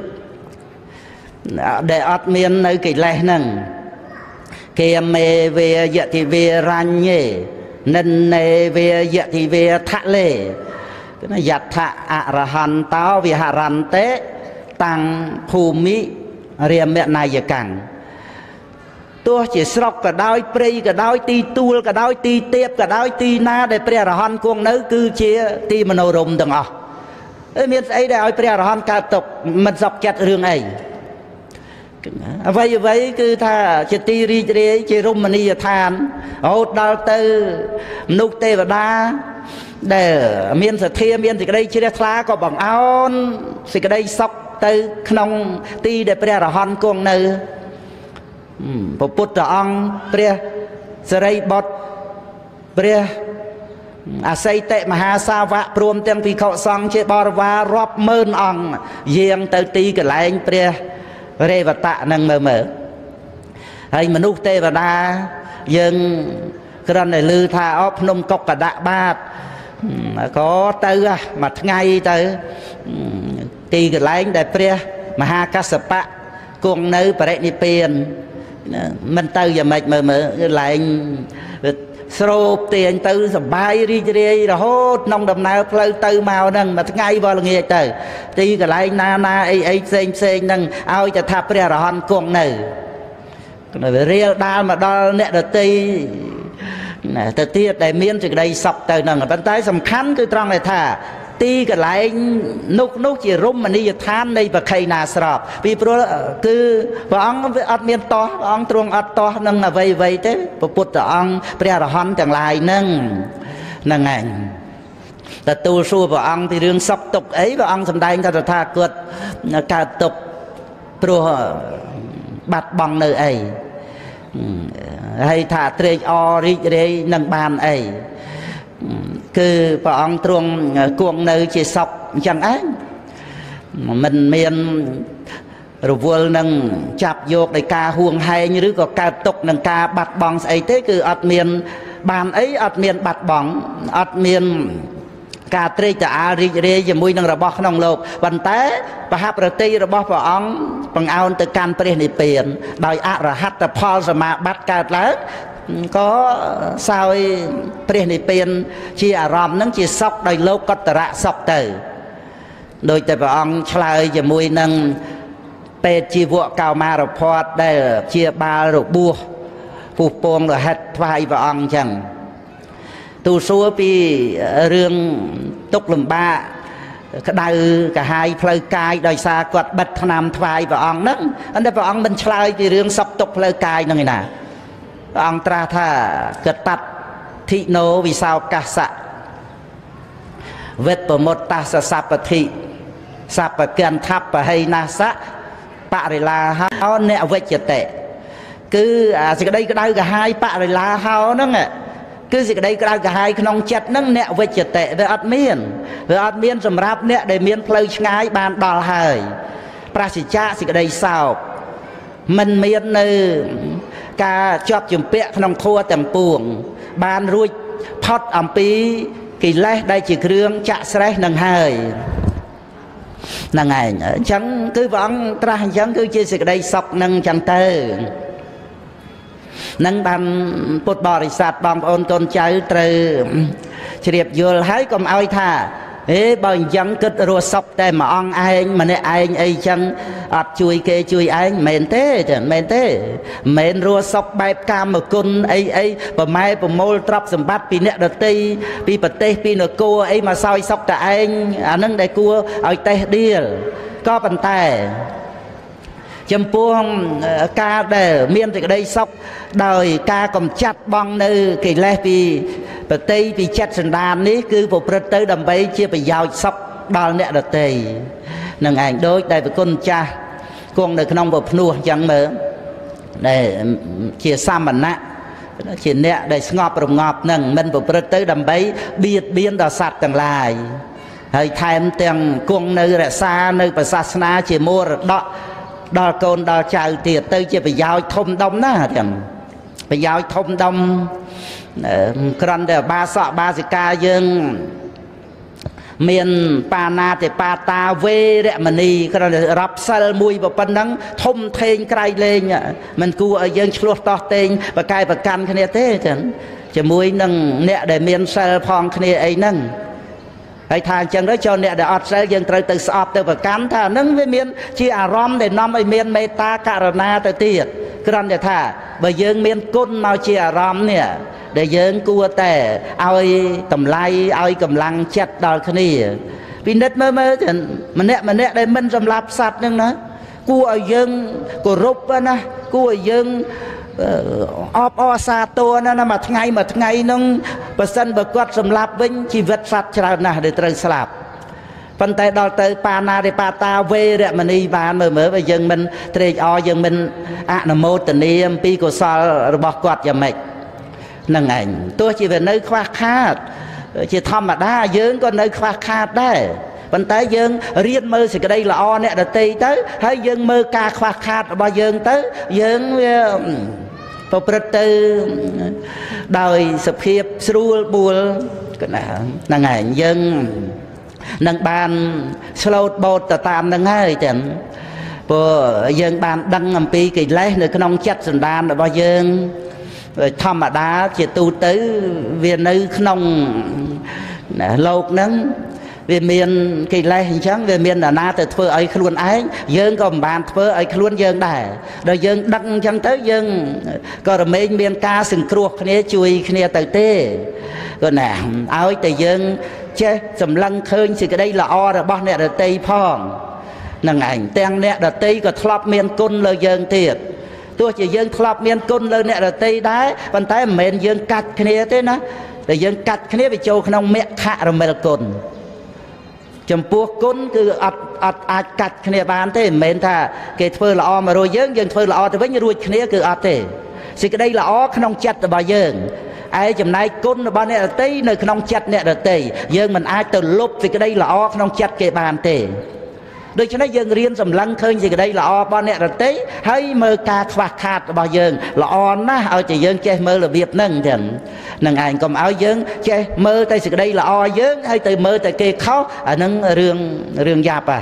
ដែលអត់មាននៅកិលេសហ្នឹងគេមេវេយតិវេរញ្ញេនិននេវេយតិវេថលេគឺយថអរហន្តោវិហរន្តិតាំងភូមិរាមនាយកាំងទោះជាស្រុកក៏ដោយព្រៃក៏ដោយទីទួលក៏ដោយទីទៀបក៏ដោយទីណាដែលព្រះអរហន្តគង់នៅគឺជាទីមនោរម្យទាំងអស់មានស្អីដែលឲ្យព្រះអរហន្តកើតទុកមិនសោកចិត្តរឿងអីអ្វីអ្វីគឺថាជាទីរីករាយជារមណីយដ្ឋានរហូតដល់ទៅមនុស្សទេវតាដែលមានសទ្ធាមានសេចក្តីជ្រះថ្លាក៏បង្អោនសេចក្តីសុខទៅក្នុងទីដែលព្រះអរហន្តគង់នៅព្រះពុទ្ធអង្គព្រះសិរីបុត្រព្រះអសីតិមហាសាវកព្រមទាំងភិក្ខុសង្ឃជាបរិវាររាប់ម៉ឺនអង្គយាងទៅទីកន្លែងព្រះរេវតៈនឹងមើលមើលហើយមនុស្សទេវតាយើងគ្រាន់តែឮថាអោភ្នំកុកកដាក់បាតក៏ទៅមួយថ្ងៃទៅទីកន្លែងដែលព្រះមហាកស្សបៈគង់នៅបរិនិព្វានមិនទៅយ៉ាងម៉េចមើលមើលកន្លែងស្រូបទាញទៅសបាយរីករាយរហូតក្នុងដំណើរផ្លូវទៅមកហ្នឹងមួយថ្ងៃវល់ល្ងាចទៅទីកន្លែងណាណាអីអីផ្សេងផ្សេងហ្នឹងឲ្យតែថាព្រះអរហន្តគង់នៅរៀលដាលមកដល់អ្នកដតីទៅទៀតដែលមានសេចក្តីសុខទៅនឹងប៉ុន្តែសំខាន់គឺត្រង់ដែលថាទីកន្លែងនោះនោះជារមណីយដ្ឋាននៃបក្ខីណាស្របពីព្រោះគឺព្រះអង្គអត់មានតោះព្រះអង្គទ្រង់អត់តោះនឹងអ្វីអ្វីទេព្រះពុទ្ធអង្គព្រះអរហន្តទាំងឡាយនឹងហ្នឹងឯងទទួលសួរព្រះអង្គពីរឿងសុខទុក្ខអីព្រះអង្គសម្ដែងថាតថាគតកើតទុក្ខព្រោះបាត់បង់នៅអីហើយថាត្រេកអររីករាយនឹងបានអីគឺព្រះអង្គទ្រង់គង់នៅជាសុខអញ្ចឹងឯងមិនមានរវល់នឹងចាប់យកដោយការហួងហែងឬក៏កើតទុកនឹងការបាត់បង់ស្អីទេគឺអត់មានបានអីអត់មានបាត់បង់អត់មានការត្រេកត្រអាលរីករាយជាមួយនឹងរបស់ក្នុងលោកប៉ុន្តែបហប្រតិរបស់ព្រះអង្គបង្អោនទៅកាន់ព្រះនិព្វានដោយអរហត្តផលសមាបត្តិកើតឡើងក៏សោយព្រះនិព្វានជាអារម្មណ៍នឹងជាសុខដោយលោកកតរៈសុខទៅដោយតែព្រះអង្គឆ្លើយជាមួយនឹងពេទ្យជីវកកោមារភ័តដែលជាបាលរបួសពុះពងរហិតថ្វាយព្រះអង្គអញ្ចឹងទូសួរពីរឿងទុក្ខលំបាកក្តៅកាហាយផ្លូវកាយដោយសារគាត់បិទថ្នាំថ្វាយព្រះអង្គហ្នឹងតែព្រះអង្គមិនឆ្លើយពីរឿងសុខទុក្ខផ្លូវកាយហ្នឹងឯណាព្រះអង្គត្រាស់ថាកតធិណោវិសោកាសៈវេតប្រមុតតាសសពតិសពកន្ថបហេណាសៈបរិឡាហោអ្នកវិជ្ជតេគឺអាសេចក្តីក្តៅកាហាយបរិឡាហោហ្នឹងគឺសេចក្តីក្តៅកាហាយក្នុងចិត្តហ្នឹងអ្នកវិជ្ជតេវាអត់មានវាអត់មានសម្រាប់អ្នកដែលមានផ្លូវឆ្ងាយបានដល់ហើយប្រសិជ្ជៈសេចក្តីសោកមិនមាននៅការជាប់ជំពាក់ក្នុងធัวទាំងពួងបានរួចផុតអំពីកិលេសដែលជាគ្រឿងចាក់ស្រេះនឹងហើយហ្នឹងឯងអញ្ចឹងគឺព្រះអង្គត្រាស់អញ្ចឹងគឺជាសេចក្តីសុខនឹងអញ្ចឹងទៅនឹងបានពុទ្ធបរិស័ទបងប្អូនកូនចៅត្រូវជ្រាបយល់ហើយកុំឲ្យថាអេបើអញ្ចឹងគិតរស់សុខតែមួយអង្គឯងម្នាក់ឯងអីចឹងអត់ជួយគេជួយឯងមិនមែនទេចាមិនមែនទេមិនមែនរស់សុខបែបកាមគុណអីអីប្រម៉ែប្រមូលទ្រព្យសម្បត្តិពីអ្នកដទៃពីប្រទេសពីនគរអីមកសោយសុខតែឯងអានឹងដែលគួរឲ្យតេះដៀលក៏ប៉ុន្តែចំពោះការដែលមានសេចក្តីសុខដោយការកំចាត់បងនៅកិលេសពីប្រតិពីចិត្តសន្តាននេះគឺប្រព្រឹត្តទៅដើម្បីជាប្រយោជន៍សុខដល់អ្នកដទៃនឹងឯងដូចដែលប្រគុណចាស់គង់នៅក្នុងពភ្នោះអញ្ចឹងមើលដែលជាសាមណៈជាអ្នកដែលស្ងប់រងាប់នឹងមិនប្រព្រឹត្តទៅដើម្បីបៀតបៀនដល់សត្វទាំងឡាយហើយថែមទាំងគង់នៅរក្សានៅព្រះសាសនាជាមរតកដល់កូនដល់ចៅទៀតទៅជាប្រយោជន៍ធំដុំណាស់ទាំងប្រយោជន៍ធំដុំក្រំតែបាសកបាសិកាយើងមានបាណាតិបាតាវេរមណីក្រំតែរាប់សិលមួយប៉ុណ្ណឹងធំធេងក្រៃលែងមិនគួរឲ្យយើងឆ្លោះតោះតេងបកែប្រកាន់គ្នាទេចឹងជាមួយនឹងអ្នកដែលមានសិលផងគ្នាអីហ្នឹងហើយថាអញ្ចឹងទៅចូលអ្នកដែលអត់សិលយើងត្រូវទៅស្អប់ទៅប្រកាន់ថាហ្នឹងវាមានជាអារម្មណ៍ដែលនាំឲ្យមានមេត្តាករុណាទៅទៀតគ្រាន់តែថាបើយើងមានគុណមកជាអារម្មណ៍នេះដែលយើងគួរតែឲ្យតម្លៃឲ្យកម្លាំងចិត្តដល់គ្នាពិនិត្យមើលមើលម្នាក់ម្នាក់ដែលមិនសម្លាប់សត្វហ្នឹងណាគួរឲ្យយើងគោរពណាគួរឲ្យយើងអបអរសាទរណាមួយថ្ងៃមួយថ្ងៃហ្នឹងបើសិនបើគាត់សម្លាប់វិញជីវិតសត្វច្រើនណាស់ដែលត្រូវស្លាប់ប៉ុន្តែដល់ទៅបាណារិបាតាវេរមណីបានមើលមើលបើយើងមិនត្រេកអរយើងមិនអនុមោទនាអំពីកុសលរបស់គាត់យ៉ាងម៉េចហ្នឹងឯងទោះជាវានៅខ្វះខាតជាធម្មតាយើងក៏នៅខ្វះខាតដែរប៉ុន្តែយើងរៀនមើលសេចក្តីល្អអ្នកដទៃទៅហើយយើងមើលការខ្វះខាតរបស់យើងទៅយើងវាប្រព្រឹត្តទៅដោយសភាពស្រួលបួលហ្នឹងឯងយើងនឹងបានឆ្លូតបូតទៅតាមហ្នឹងហើយចឹងព្រោះយើងបានដឹងអំពីកិលេសនៅក្នុងចិត្តសន្តានរបស់យើងធម្មតាជាទូទៅវានៅក្នុងលោកហ្នឹង vì miền kỳ lệ hình trắng về miền là na từ phơi ấy luôn ấy dương còn bàn phơi ấy luôn dương đài rồi dương đăng chẳng tới dương có rồi mấy miền ca sừng cruộc kia chui kia từ tê rồi nè áo từ dương che sầm lăng khơi thì cái đây là o rồi bao nè rồi tây phong nằng ảnh ten nè rồi tây có thọp miền côn lời dương tiệt tôi chỉ dương thọp miền côn lời nè rồi tây đá bàn tay miền dương cắt kia thế nó rồi dương cắt kia bị trâu không mẹ khạ rồi mẹ côn chấm buộc côn cứ ọt ọt ọt cắt kia bàn thế miền thà cái phơi là o mà rồi dương dương phơi là o thì vẫn như ruồi kia cứ ọt thế thì cái đây là o không chặt bao dương ai chấm này côn bao nè tây nơi không chặt nè tây dương mình ai từ lúc thì cái đây là o không chặt cái bàn tê đôi cho nó dương riêng sầm lăng khơi gì cái đây là o bao nè tây hay mơ ca khạc khát bao dương là o na ở chỉ dương che mơ là việc nâng thằng nâng ảnh còn áo dương che mơ tay sự đây là o dương hay từ mơ tại kia khó ở nâng riêng riêng giáp à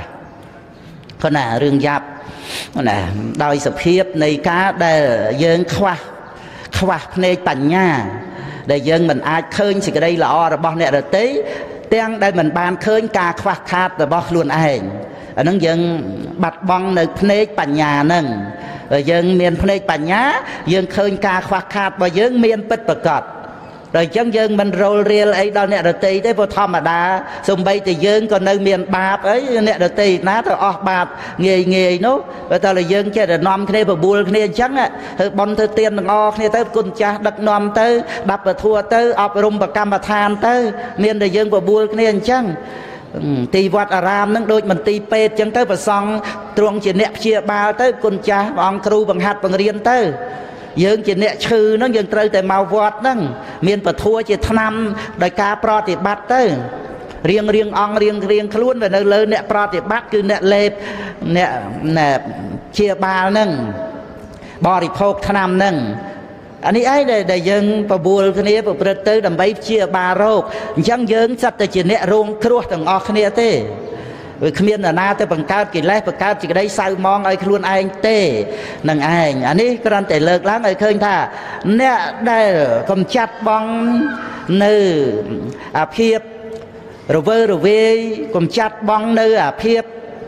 con nè riêng giáp nè đôi sập hiệp này cá để dương khoa khoa này tận nha để dân mình ai khơi thì cái đây là o rồi bao nè rồi tí tiếng đây mình bàn khơi ca khoa khát rồi bao luôn ai ở nâng dân bạch bong nơi này tận nhà nâng rồi dân miền này tận nhá dân khơi ca khoa khát và dân miền bích bậc cọt rồi chân dân mình rồi riêng ấy đó nè rồi tí tới vô thom mà đa xung bay thì dân còn nơi miền bạp ấy nè rồi tí ná thôi o bạp nghề nghề nó rồi tao là dân chơi là nom cái này và buồn cái này trắng á bon thư tiền ngò cái này tới con cha đặt nom tới đập và thua tới ọp rung và cam và than tới nên là dân và buồn cái này trắng tì vọt aram nâng đôi mình tì pet chẳng tới và xong truông chỉ nẹp chia ba tới con cha bằng kêu bằng hạt bằng riêng tới dương chỉ nè chư nó dương trời tại màu vọt nâng miền bờ thua chỉ tham đại ca pro thì bắt tới riêng riêng ong riêng riêng luôn về nơi lớn nè pro thì bắt cứ nè lệp nè nè chia ba nâng bò thì phô tham nâng anh ấy để để dương bờ buồn cái này bờ tới đầm bay chia ba rô chẳng dương sắp tới chỉ nè rong kêu thằng o cái này thế vì miền là na tới bằng cao kỳ lẽ bằng cao chỉ cái đấy sao mong ai luôn anh tê nằng anh anh ấy cái để lợt láng ai khơi tha nè đây cầm chặt bong nư à phiệp rồi vơ rồi về cầm chặt bong nư à phiệp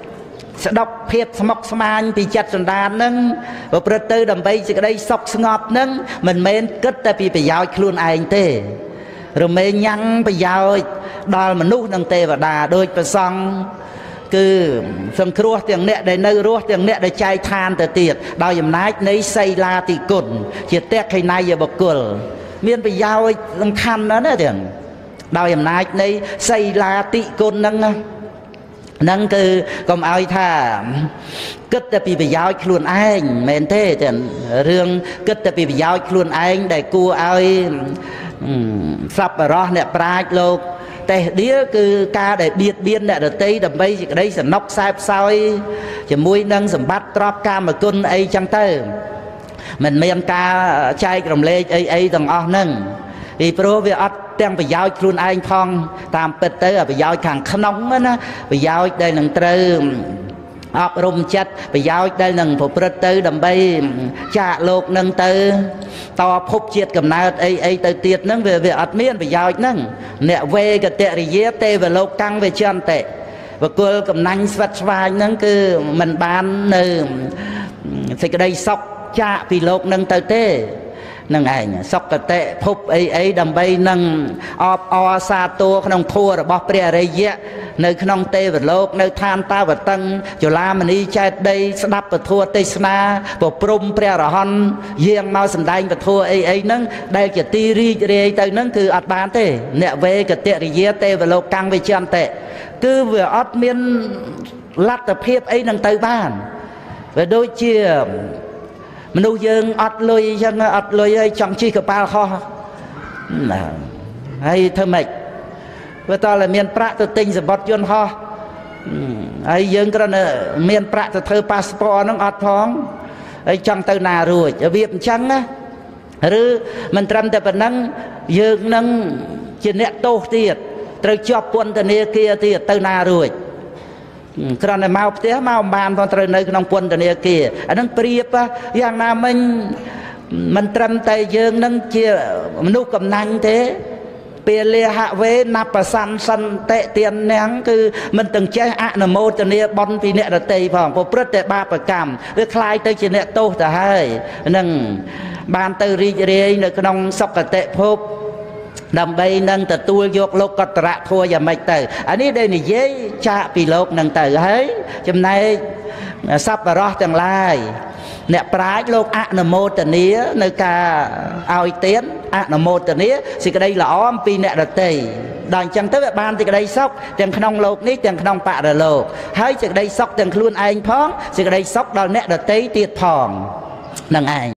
sẽ đọc phiệp mọc sman thì chặt sần đàn nâng và bờ tới đầm bay chỉ cái đấy sọc ngọt nâng mình men cất tại vì phải giao luôn anh tê rồi men nhăng phải giao đòi mà nút nâng tê và đà đôi phải xong cứ phần cua tiếng nẹt để nơi rùa tiếng nẹt để chai than từ tiệt đào dầm nái nấy xây la thì cồn chỉ tét hay nay giờ bọc cồn miền bị giao lâm khăn đó nữa tiếng đào dầm nái nấy xây la tị cồn nâng nâng cứ còn ai thà cất để bị bị giao luôn anh men thế tiếng riêng cất để bị giao luôn anh để cua ai sắp vào đó nẹt prai lôแต่เดี๋ยวคือการได้เบียดเบียนเนี่ยเดี๋ยวตีดับไปได้สนกใส่ซอยจะมวยนั่งสมบัติตรอบการมากุนไอจังเตอร์มันไม่ยังการใช้กลมเล็กไอไอต่างอ้อนั่งอีโปรวิอัดเตียงไปยาวครูนไอพองตามเป็ดเตอร์ไปยาวขังขนมมันนะไปยาวได้หนังเตอร์ออกรมจัดไปยาวได้หนังผมเป็ดเตอร์ดับไปจ่าโลกหนังเตอร์ต่อพบเจียดกับนายไอไอเตอร์เตียดนั่งเวเวอัดเมียนไปยาวนั่งเนี่ยเวกับเตะริเย่เตะเวโลกกังเวชันเตะvà cô cầm nanh svat svai nâng cứ mình bán nơ thì cái đây sọc cha vì lộc nâng tới tê nâng ảnh sọc cái tệ phúc ấy ấy đầm bay nâng ọp o sa tô không thua rồi bóp bè đây dẹ nơi không tê và lộc nơi than ta và tăng cho la mình đi chạy đây đắp và thua tê sna và prom bè rồi hon giang mau sầm đai và thua ấy ấy nâng đây cái ti ri ri tới nâng cứ ắt bán tê nè về cái tệ ri dẹ tê và lộc căng về chân tệ cứ vừa ót miên lát tập hiệp ấy nâng tới bàn và đôi chia mình nuôi dương ót lôi chân ót lôi ấy trong chi cái bao kho hay thơ mệt và ta là miền prạ tự tinh rồi bọt yôn ho ấy dương cái này miền prạ tự thơ passport nó ót phong ấy trong từ nào rồi ở việt trắng á rồi mình trầm tập nâng dương nâng chỉ nẹt tô tiệt trời chọc quân từ nơi kia thì từ nào rồi cái này mau té mau bàn còn trời nơi trong quân từ nơi kia anh đang priệp á yang nào mình mình trầm tay dương nâng chia mình nuôi cầm nanh thế เปเลียหะเวนับประสันสันเตะเตียนเนียงคือมันตึงใจอะนโมตเนียบอลปีเนตเตยผ่องพอพฤติบาปกรรมหรือคลายเตยเจเนโตแต่ให้นั่งบานเตยรีเรียในขนมสกเตะพบดำใบนั่งแต่ตัวยกโลกกตระทัวอย่าไม่เตยอันนี้ได้ในเย้จะปีโลกนั่งเตยให้จำในซับปะรอจังไลเนี่ยปลายโลกอะนโมตเนียในการเอาเตียนอะนโมตเนียสิกระไดหล้อมปีเนตเตยดังจังเตยบานสิกระไดซอกจังขนมโลกนี้จังขนมปะระโลกให้สิกระไดซอกจังคลุนไอ้พ้องสิกระไดซอกดอลเนตเตยเตียดพองนั่งไอ้